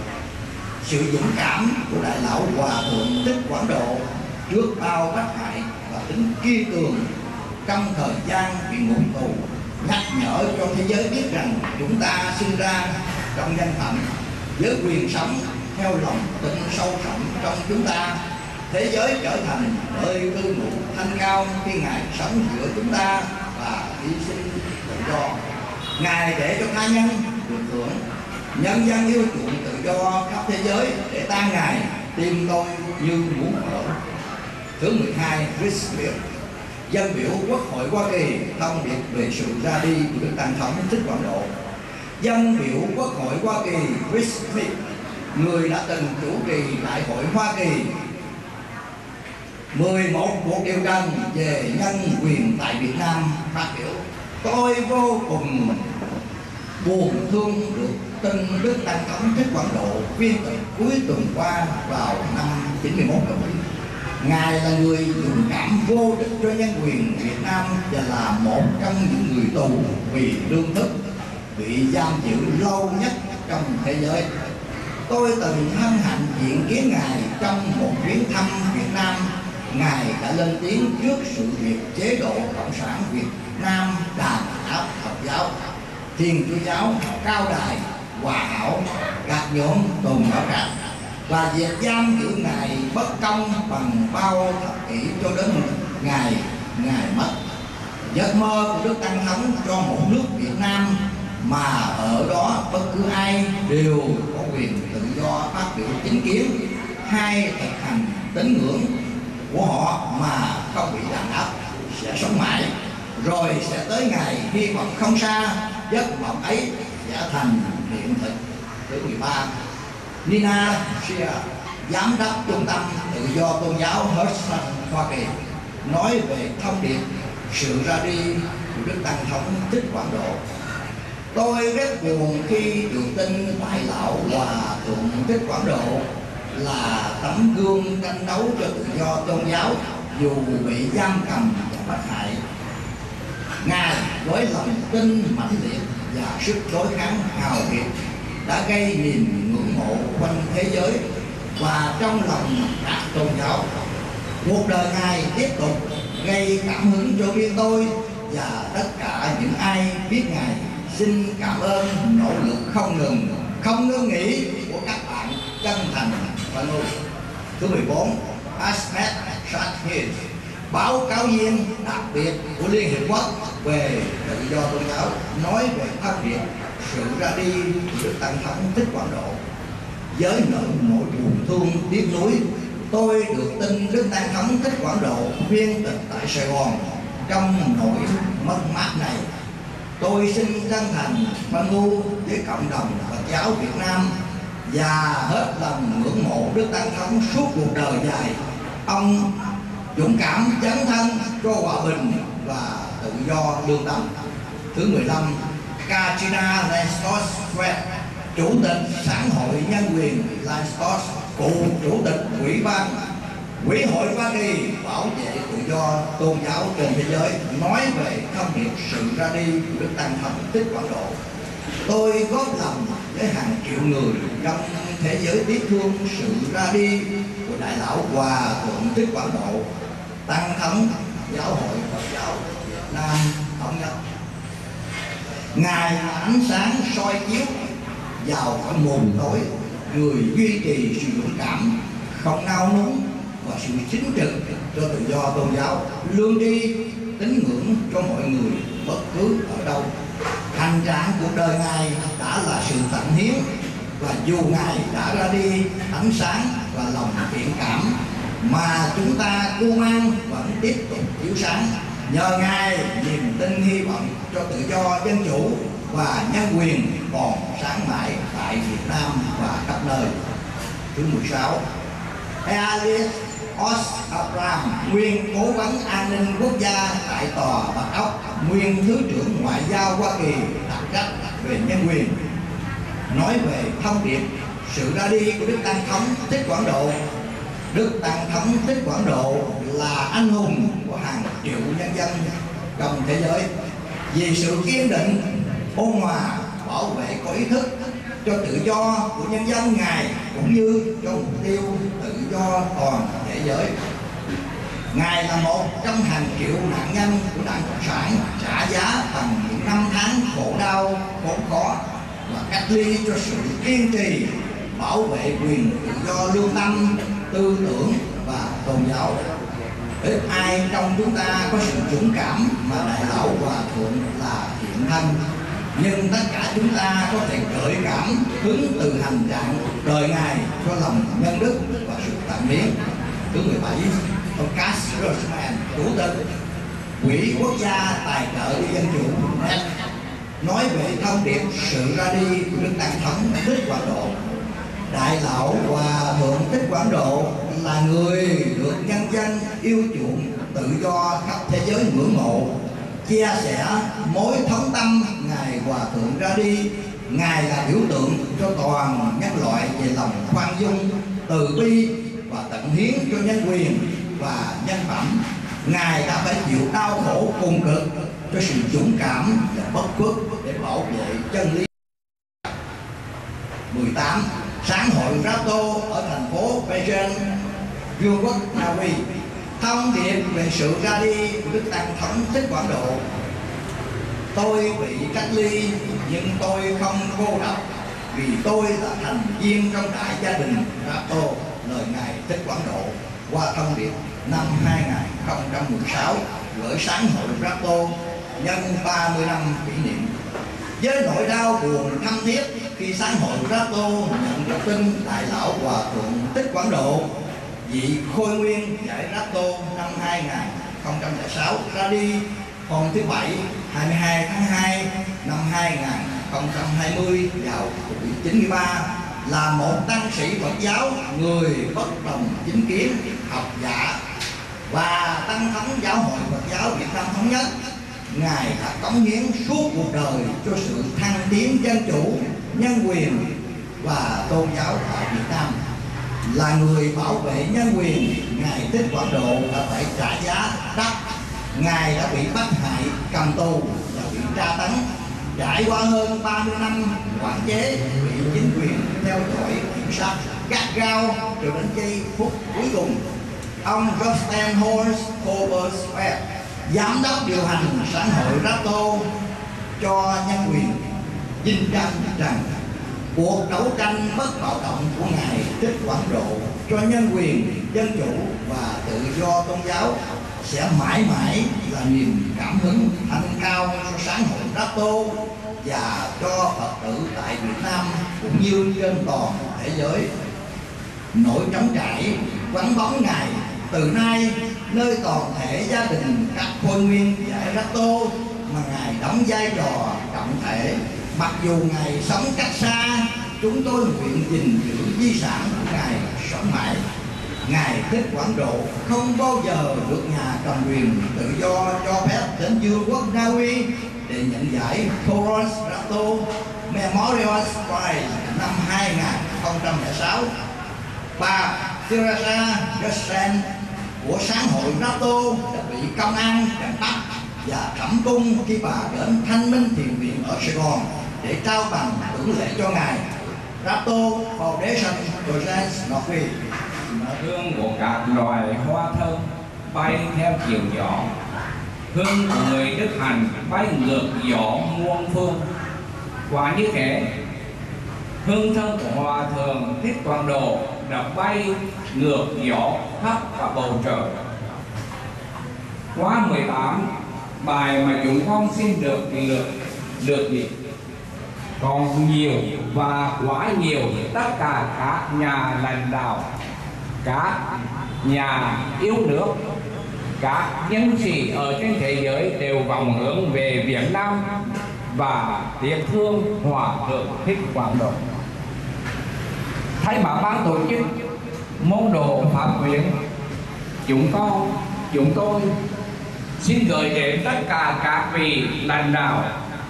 S5: Sự dũng cảm của Đại Lão Hòa Thượng Thích Quảng Độ trước bao bất hại và tính kiên cường trong thời gian bị ngục tù, nhắc nhở cho thế giới biết rằng chúng ta sinh ra trong nhân phẩm với quyền sống theo lòng tin sâu thẳm trong chúng ta. Thế giới trở thành nơi cư ngụ thanh cao khi Ngài sống giữa chúng ta và hy sinh tự do. Ngài để cho tha nhân được hưởng, nhân dân yêu chuộng tự do khắp thế giới để ta Ngài tim tôi như muốn mở. Thứ mười hai, Chris Mill, dân biểu Quốc hội Hoa Kỳ, thông điệp về sự ra đi của Đức Tăng Thống Thích Quảng Độ. Dân biểu Quốc hội Hoa Kỳ Chris Mill, người đã từng chủ trì Đại hội Hoa Kỳ, mười một cuộc điều trần về nhân quyền tại Việt Nam, phát biểu: tôi vô cùng buồn thương được tin Đức Tăng Thống Thích Quảng Độ viên tịch cuối tuần qua vào năm chín mươi mốt tuổi. Ngài là người dũng cảm vô địch cho nhân quyền Việt Nam và là một trong những người tù vì lương thức. bị giam giữ lâu nhất trong thế giới. Tôi từng hân hạnh diện kiến Ngài trong một chuyến thăm Việt Nam. Ngài đã lên tiếng trước sự việc chế độ Cộng sản Việt Nam đàn áp Phật giáo, Thiên Chúa giáo, Cao Đài, Hòa Hảo, gạt nhổm Tôn Giáo Khác, và việc giam giữ Ngài bất công bằng bao thập kỷ cho đến ngày Ngài mất. Giấc mơ của Đức Tăng Thống cho một nước Việt Nam mà ở đó bất cứ ai đều có quyền tự do phát biểu chính kiến hay thực hành tín ngưỡng của họ mà không bị đàn áp sẽ sống mãi, rồi sẽ tới ngày hy vọng không xa, giấc mộng ấy sẽ thành hiện thực. Thứ mười ba, Nina Shea, giám đốc trung tâm tự do tôn giáo Heartland, Hoa Kỳ, nói về thông điệp sự ra đi của Đức Tăng Thống Thích Quảng Độ. Tôi rất buồn khi được tin Đại lão Hòa Thượng Thích Quảng Độ là tấm gương tranh đấu cho tự do tôn giáo dù bị giam cầm và bắt hại. Ngài với lòng tin mãnh liệt và sức đối kháng hào kiệt đã gây niềm ngưỡng mộ quanh thế giới và trong lòng các tôn giáo. Cuộc đời Ngài tiếp tục gây cảm hứng cho riêng tôi và tất cả những ai biết Ngài. Xin cảm ơn nỗ lực không ngừng, không ngưng nghỉ của các bạn chân thành và nỗ lực. Thứ mười bốn, Ahmed Shahid, báo cáo viên đặc biệt của Liên Hiệp Quốc về tự do tôn giáo, nói về thông điệp sự ra đi của Đức Tăng Thống Thích Quảng Độ. Với nỗi nỗi buồn thương tiếc nuối, tôi được tin Đức Tăng Thống Thích Quảng Độ viên tịch tại Sài Gòn. Trong nỗi mất mát này, tôi xin chân thành ban ưu với cộng đồng Phật giáo Việt Nam và hết lòng ngưỡng mộ Đức Tăng Thống suốt cuộc đời dài. Ông dũng cảm dấn thân cho hòa bình và tự do lương tâm. Thứ mười lăm, Katrina Lantos, Chủ tịch Xã hội Nhân quyền Lantos, cựu Chủ tịch Ủy ban Quỹ hội Hoa Kỳ bảo vệ tự do tôn giáo trên thế giới, nói về thông điệp sự ra đi của Đức Tăng Thống Thích Quảng Độ. Tôi góp lòng với hàng triệu người trong thế giới tiếc thương sự ra đi của Đại lão Hòa Thượng Thích Quảng Độ, Tăng Thống Giáo hội Phật giáo Việt Nam thống nhất. Ngài là ánh sáng soi chiếu vào cõi mù tối, người duy trì sự dũng cảm, không nao núng và sự chính trực cho tự do tôn giáo, lương tri, tín ngưỡng cho mọi người bất cứ ở đâu. Hành trạng cuộc đời Ngài đã là sự tận hiến, và dù Ngài đã ra đi, ánh sáng và lòng thiện cảm mà chúng ta cưu mang vẫn tiếp tục chiếu sáng. Nhờ Ngài, niềm tin hy vọng cho tự do, dân chủ và nhân quyền còn sáng mãi tại Việt Nam và khắp nơi. Thứ mười sáu, Alice Os Abraham, nguyên cố vấn an ninh quốc gia tại Tòa Bạch Ốc, nguyên Thứ trưởng Ngoại giao Hoa Kỳ đặc trách về nhân quyền, nói về thông điệp sự ra đi của Đức Tăng Thống Thích Quảng Độ. Đức Tăng Thống Thích Quảng Độ là anh hùng của hàng triệu nhân dân trong thế giới vì sự kiên định, ôn hòa, bảo vệ có ý thức cho tự do của nhân dân Ngài, cũng như cho mục tiêu tự do toàn thế giới. Ngài là một trong hàng triệu nạn nhân của Đảng Cộng sản trả giá bằng những năm tháng khổ đau, khốn khó và cách ly cho sự kiên trì bảo vệ quyền tự do lương tâm, tư tưởng và tôn giáo. Ít ai trong chúng ta có sự dũng cảm mà Đại lão Hòa Thượng là hiện thân, nhưng tất cả chúng ta có thể gợi cảm hướng từ hành trạng đời Ngài cho lòng nhân đức và sự tận hiến. Thứ mười bảy, ông Cass Grossman, Chủ tịch Quỹ Quốc gia Tài trợ Dân chủ net, nói về thông điệp sự ra đi của Đức Tăng Thống Thích Quảng Độ. Đại lão Hòa Thượng Thích Quảng Độ là người được nhân dân yêu chuộng tự do khắp thế giới ngưỡng mộ, chia sẻ mối thống tâm Ngài Hòa Thượng ra đi. Ngài là biểu tượng cho toàn nhân loại về lòng khoan dung, từ bi và tận hiến cho nhân quyền và nhân phẩm. Ngài đã phải chịu đau khổ cùng cực cho sự dũng cảm và bất khuất để bảo vệ chân lý. mười tám. Sáng hội Rato ở thành phố Beijing, Vương quốc Na Uy, thông điệp về sự ra đi của Đức Tăng Thống Thích Quảng Độ. Tôi bị cách ly nhưng tôi không cô độc, vì tôi là thành viên trong đại gia đình Rato. Lời Ngài Thích Quảng Độ qua thông điệp năm hai nghìn không trăm mười sáu gửi sáng hội Rato nhân ba mươi năm kỷ niệm. Với nỗi đau buồn thâm thiết khi sáng hội Rato nhận được tin Đại lão Hòa thượng Thích Quảng Độ, vị Khôi Nguyên giải Rato năm hai nghìn không trăm lẻ sáu ra đi hôm thứ Bảy hai mươi hai tháng hai năm hai nghìn không trăm hai mươi vào tuổi chín mươi ba, là một tăng sĩ Phật giáo, người bất đồng chính kiến, học giả và tăng thống giáo hội Phật giáo Việt Nam thống nhất. Ngài đã cống hiến suốt cuộc đời cho sự thăng tiến dân chủ, nhân quyền và tôn giáo tại Việt Nam. Là người bảo vệ nhân quyền, Ngài Thích Quảng Độ đã phải trả giá đắt. Ngài đã bị bắt hại, cầm tù và bị tra tấn, trải qua hơn ba mươi năm quản chế, bị chính quyền theo dõi kiểm soát gắt gao cho đến giây phút cuối cùng. Ông Justin Horst Koberswet, giám đốc điều hành sáng hội Rato cho nhân quyền, vinh danh rằng cuộc đấu tranh bất bạo động của Ngài Thích Quảng Độ cho nhân quyền, dân chủ và tự do tôn giáo sẽ mãi mãi là niềm cảm hứng thanh cao cho sáng hội Rato và cho Phật tử tại Việt Nam cũng như trên toàn thế giới. Nỗi trống trải vắng bóng Ngài từ nay nơi toàn thể gia đình các Khôi Nguyên giải Rato mà Ngài đóng vai trò trọng thể. Mặc dù Ngài sống cách xa, chúng tôi nguyện gìn giữ di sản của Ngài sống mãi. Ngài Thích Quảng Độ không bao giờ được nhà cầm quyền tự do cho phép đến Vương quốc Na Uy để nhận giải Torres Rato Memorial Prize năm hai nghìn không trăm lẻ sáu. Bà Teresa Gersen của sáng hội Rato đã bị công an đánh bắt và thẩm cung khi bà đến Thanh Minh Thiền Viện ở Sài Gòn để trao bằng tưởng lễ cho Ngài. Rato Foundation presents Norway.
S2: Hương của các loài hoa thơm bay theo chiều gió, hương của người đức hạnh bay ngược gió muôn phương. Quả như thế, hương thơm của Hòa thượng Thích Quảng Độ đã bay ngược gió khắp cả bầu trời. Qua mười tám bài mà chúng con xin được lượt lượt gì còn nhiều và quá nhiều. Tất cả các nhà lãnh đạo, các nhà yêu nước, các nhân sĩ ở trên thế giới đều vọng hướng về Việt Nam và tiếc thương Hòa thượng Thích Quảng Độ. Thay mặt ban tổ chức môn đồ Pháp Quyến, chúng con chúng tôi xin gửi đến tất cả các vị lãnh đạo,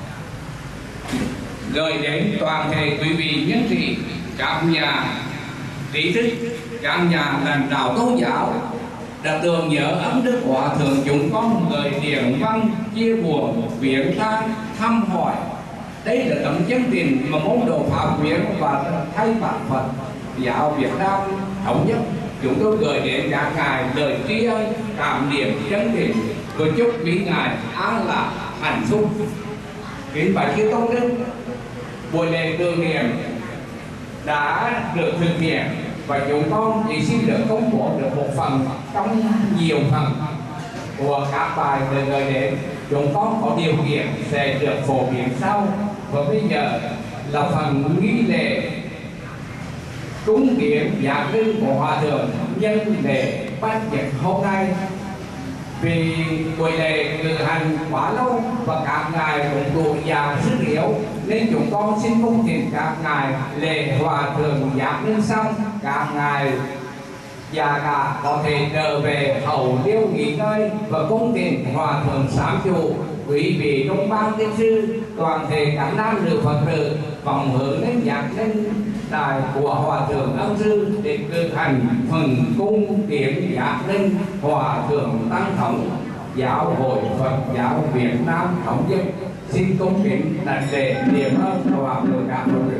S2: gửi đến toàn thể quý vị nhân sĩ, các nhà trí thức, các nhà lãnh đạo tôn giáo đã tưởng nhớ ân đức Hòa thượng. Chúng con gửi điện văn chia buồn, viếng thăm, thăm hỏi. Đây là tấm chân tình mà môn đồ Pháp Quyến và thay mặt Phật giáo Việt Nam thống nhất chúng tôi gửi đến các ngài lời tri ân, cảm niệm chân tình và chúc quý ngài an lạc hạnh phúc. Kính bạch chư tôn đức, buổi lễ tưởng niệm đã được thực hiện và chúng con chỉ xin được công bố được một phần trong nhiều phần của các bài được gửi đến. Chúng con có điều kiện sẽ được phổ biến sau. Và bây giờ là phần nghi lễ cúng kiến giác linh của Hòa thượng nhân lễ bát nhật hôm nay. Vì buổi lễ cử hành quá lâu và các ngài cũng tuổi già sức yếu, nên chúng con xin cung thỉnh các ngài lễ Hòa thượng giác linh xong, các ngài già cả có thể trở về hậu liêu nghỉ ngơi và cung thỉnh Hòa thượng sám chủ. Quý vị trong ban tiên sư, toàn thể các nam nữ Phật tử vọng hướng lên giác linh đài của Hòa thượng ân sư để cử hành phần cung kiến giác linh Hòa thượng tăng thống Giáo hội Phật giáo Việt Nam thống nhất xin công kính đảnh lễ niệm ơn Hòa thượng Cảm Ơn.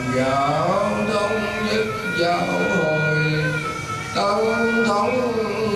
S3: giáo hội tăng thống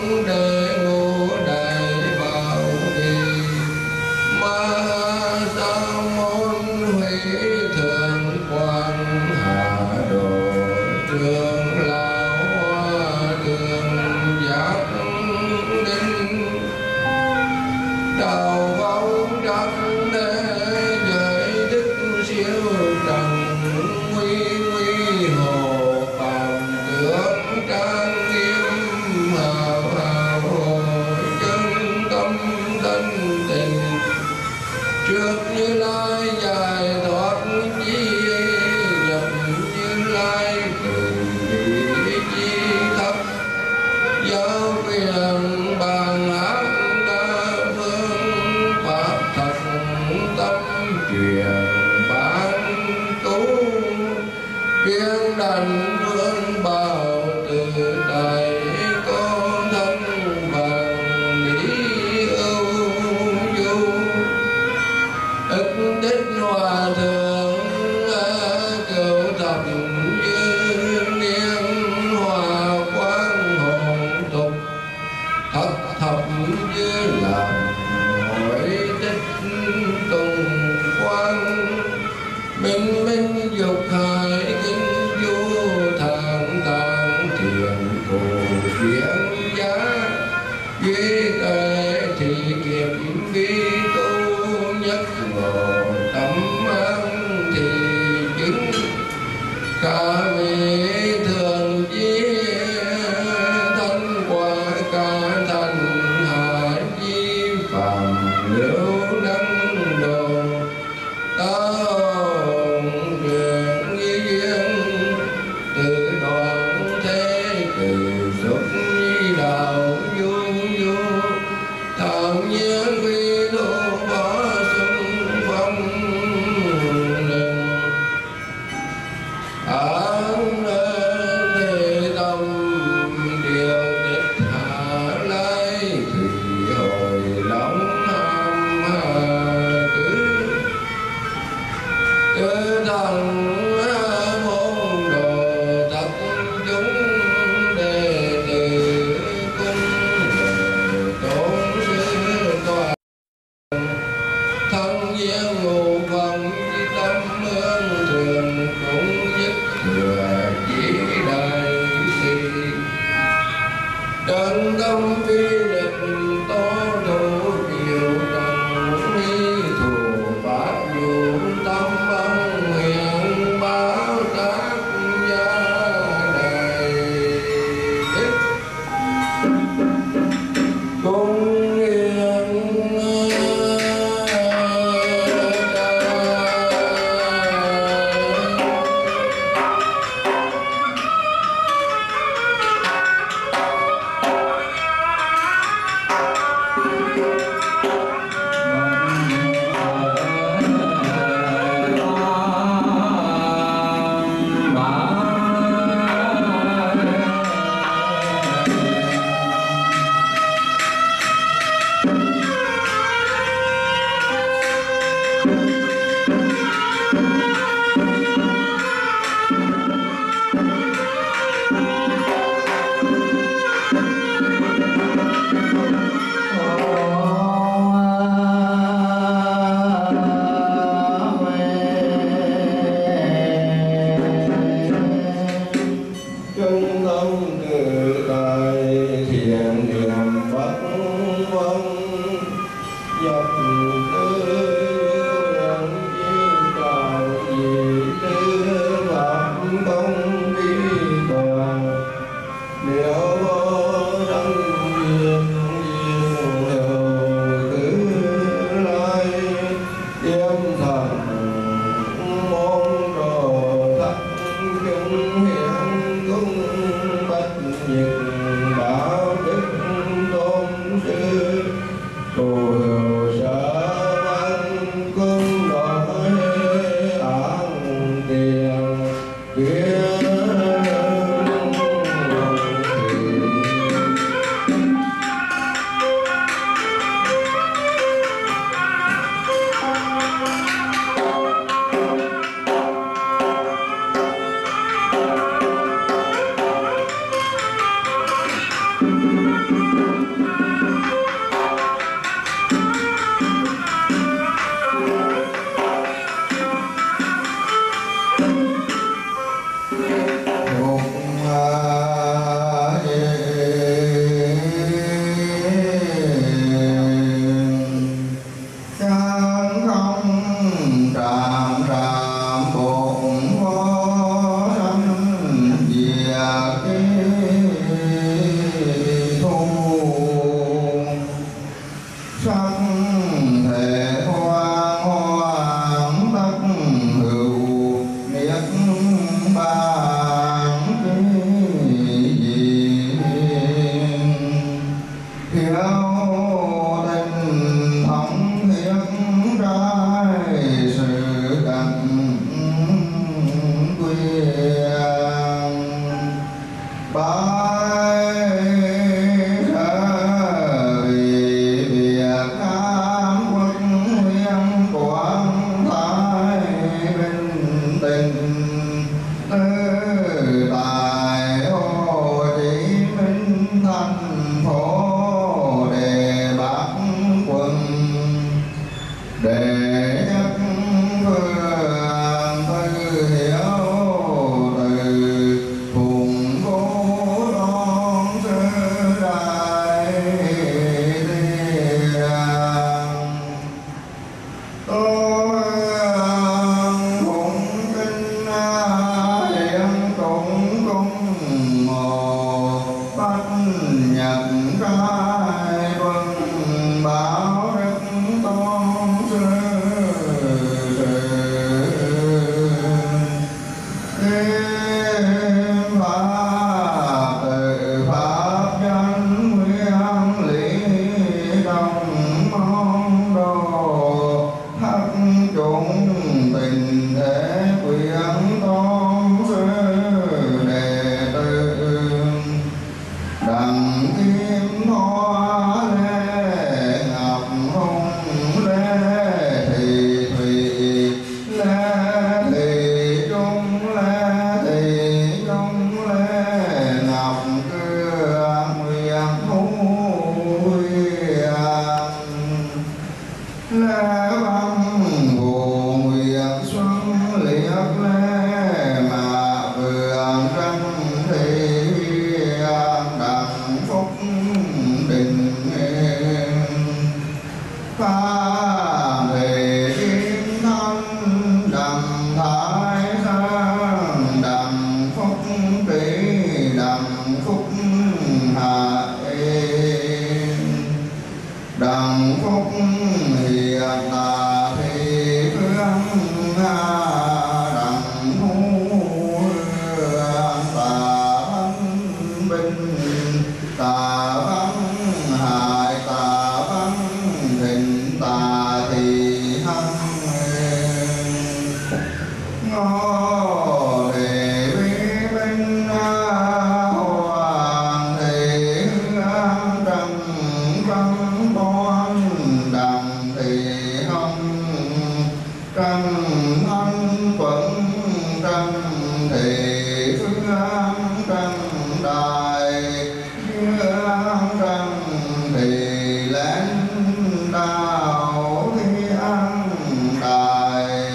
S3: hiện giá ghi tệ thì kiểm ghi tu nhất ngộ tâm an thì chứng cả vị thường chí thanh quả cả thành hạ chi phạm liễu năng đồ tao nguyện duyên tự đoạn thế từ xuất nhi đạo du du thẳng nhiên quy đô bỏ xuân phong linh án thế tâm điều tiết hạ lai thủy hồi lòng ham hà cứ cứ thằng môn đồ tập chúng đệ tử cung tôn sư toàn thân nhiên ngụ phần tâm hương thường cũng nhất thừa chỉ đại si đơn tâm phi lực to thủ kiều trần mi thủ pháp dụ tâm ân nguyện báo tác gia đại cung yên chân tâm tự tại thiện niệm Phật vân nhập tư nguyện chi đạo gì tư pháp công vi toàn nếu vô thân duyên duyên đều cứ lai yếm thần môn đồ thất chúng hiện cung bách nhiệt bảo đức tôn sư phù hiệu sở văn cung đội an tiền kiến Hãy subscribe
S6: binh tà văn hại tà văn thịnh tà thì hăng ngô đề vi binh hoàng thị an trần văn bon đằng thì hông trần anh vẫn trần thị phương an trần đài an trần thì lén đào thi an đài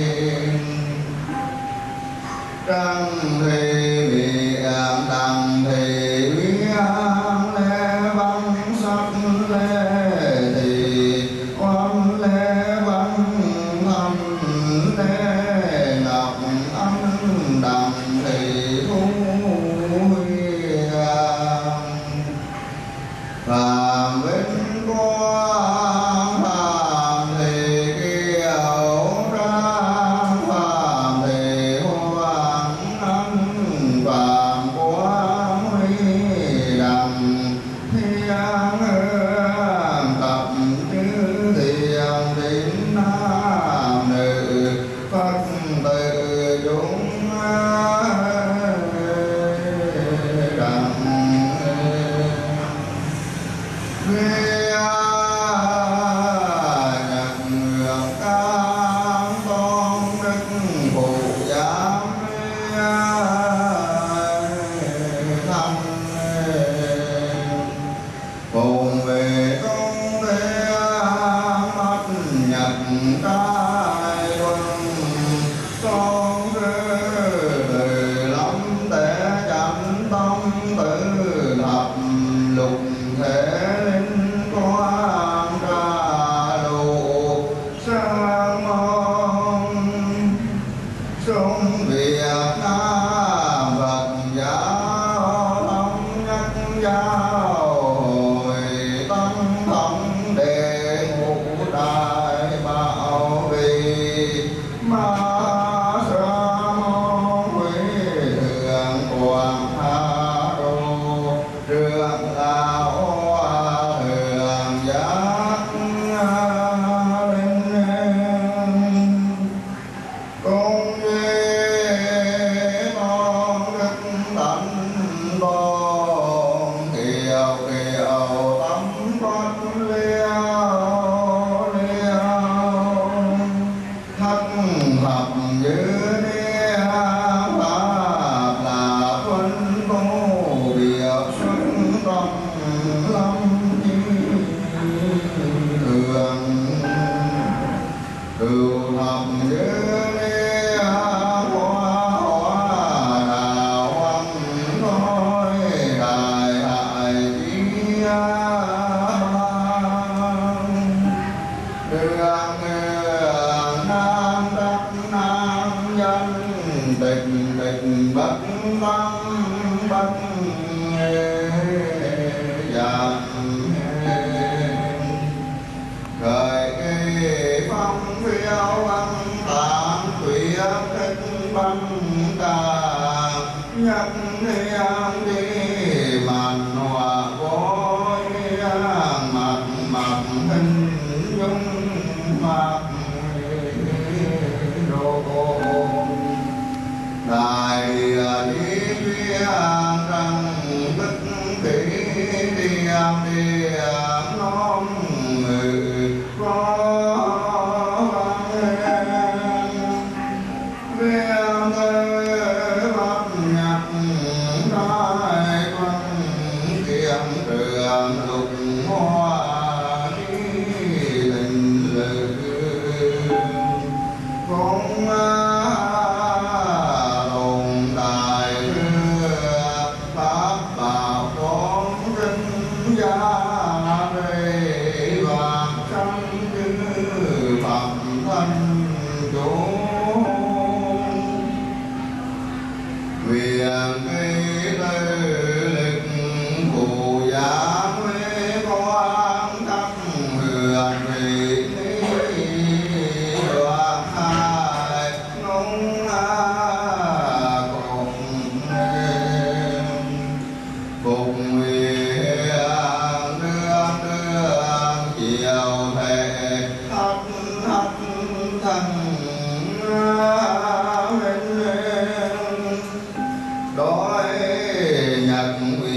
S6: trần thì bị đằng thì quý an lê văn sắc lê thì quan lê văn thanh lê ngọc anh đằng thì thu phạm vinh quang phạm thì kiều trang phạm thì hoàng anh phạm quang huy đằng thiên hương tập chư thiền đến nam nữ phật tử chúng đằng cùng về công thế mắt nhật trai quân con từ lắm té chánh tâm tử thập lục thể linh quan tra lộ sang mong sống Việt Nam Phật giáo thống nhất giáo hội tăng thống đệ ngũ đại bảo vì ma sa môn quý thượng quảng hà đô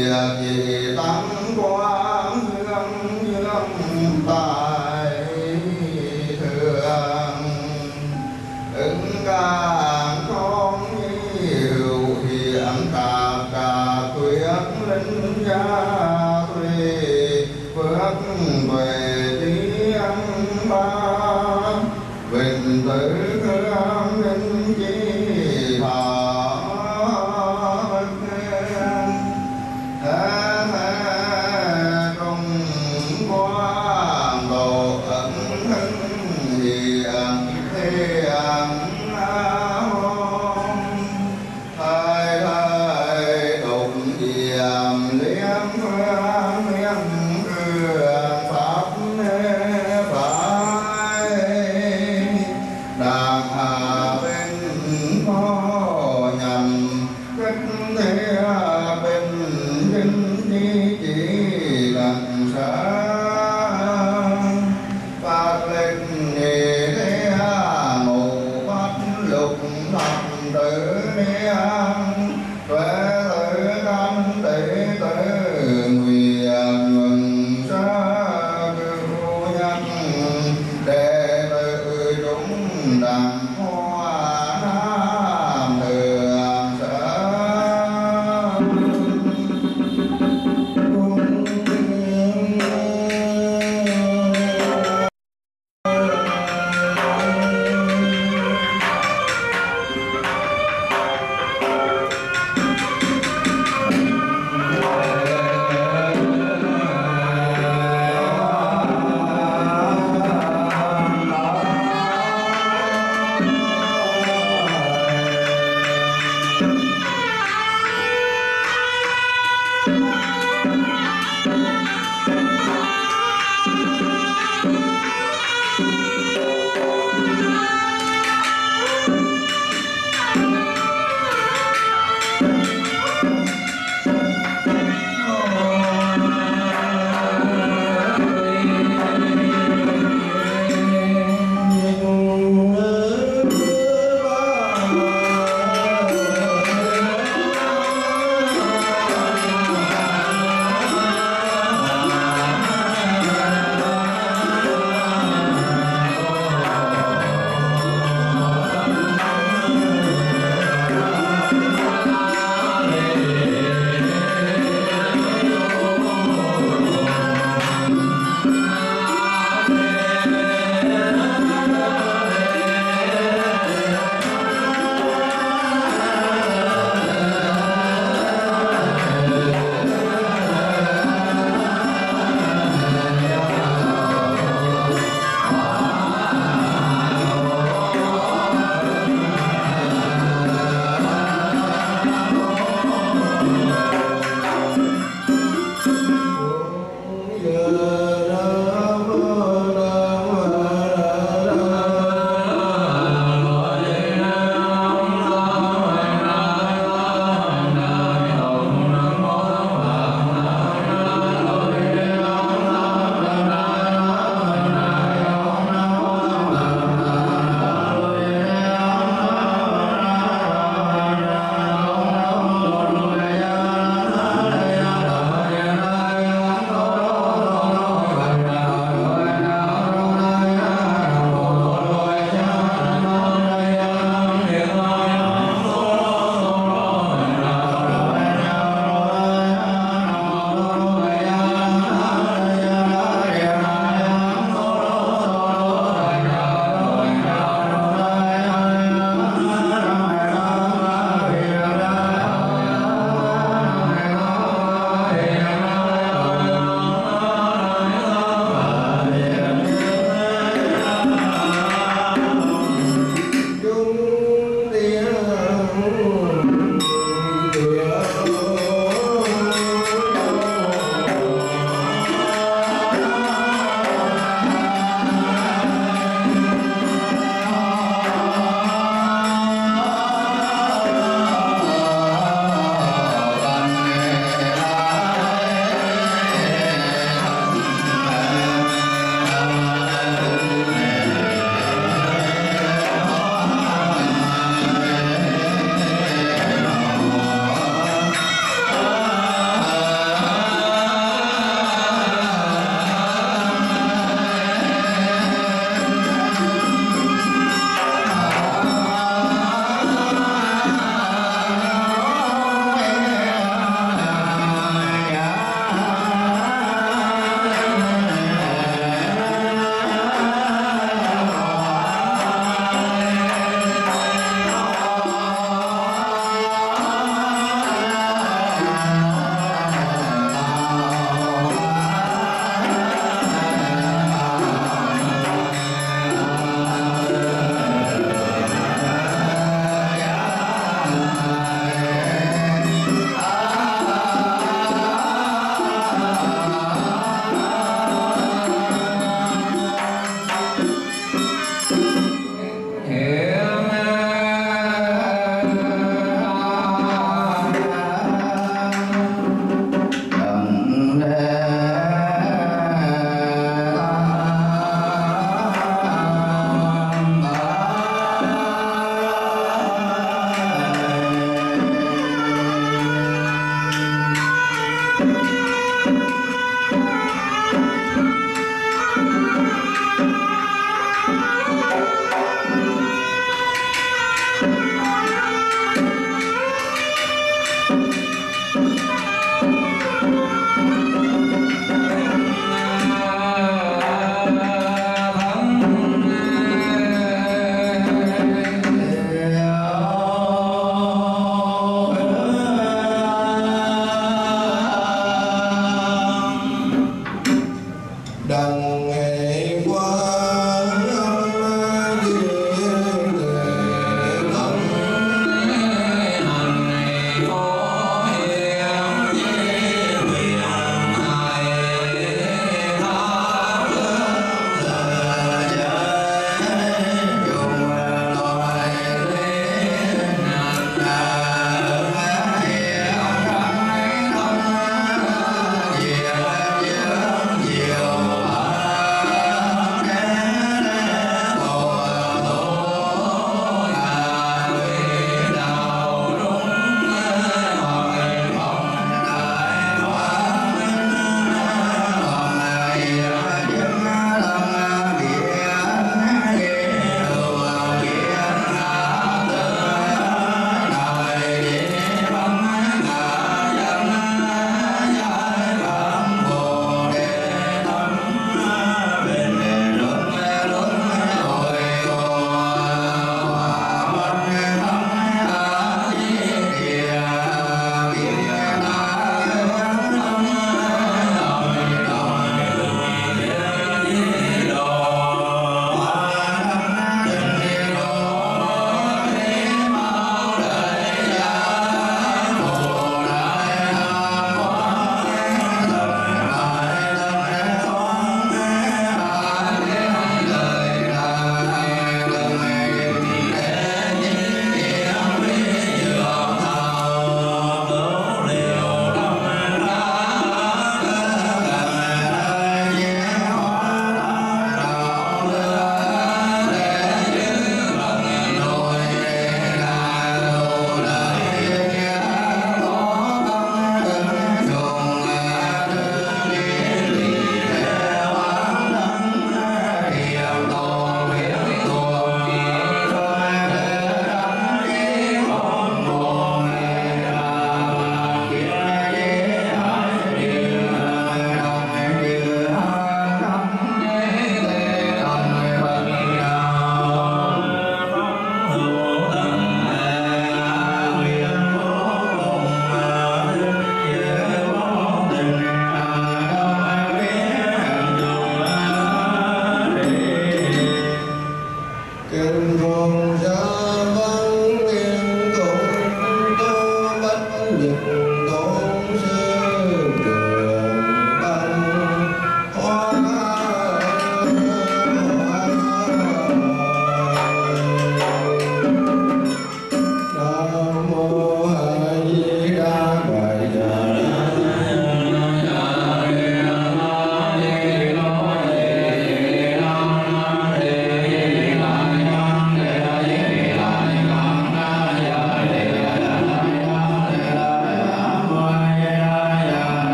S6: việc gì tăng quang dương dương tài thường ứng càng con nhiều hiện cả cả tuyết linh gia thuê phước về tiếng ba bình tử hương linh chi thọ Hãy subscribe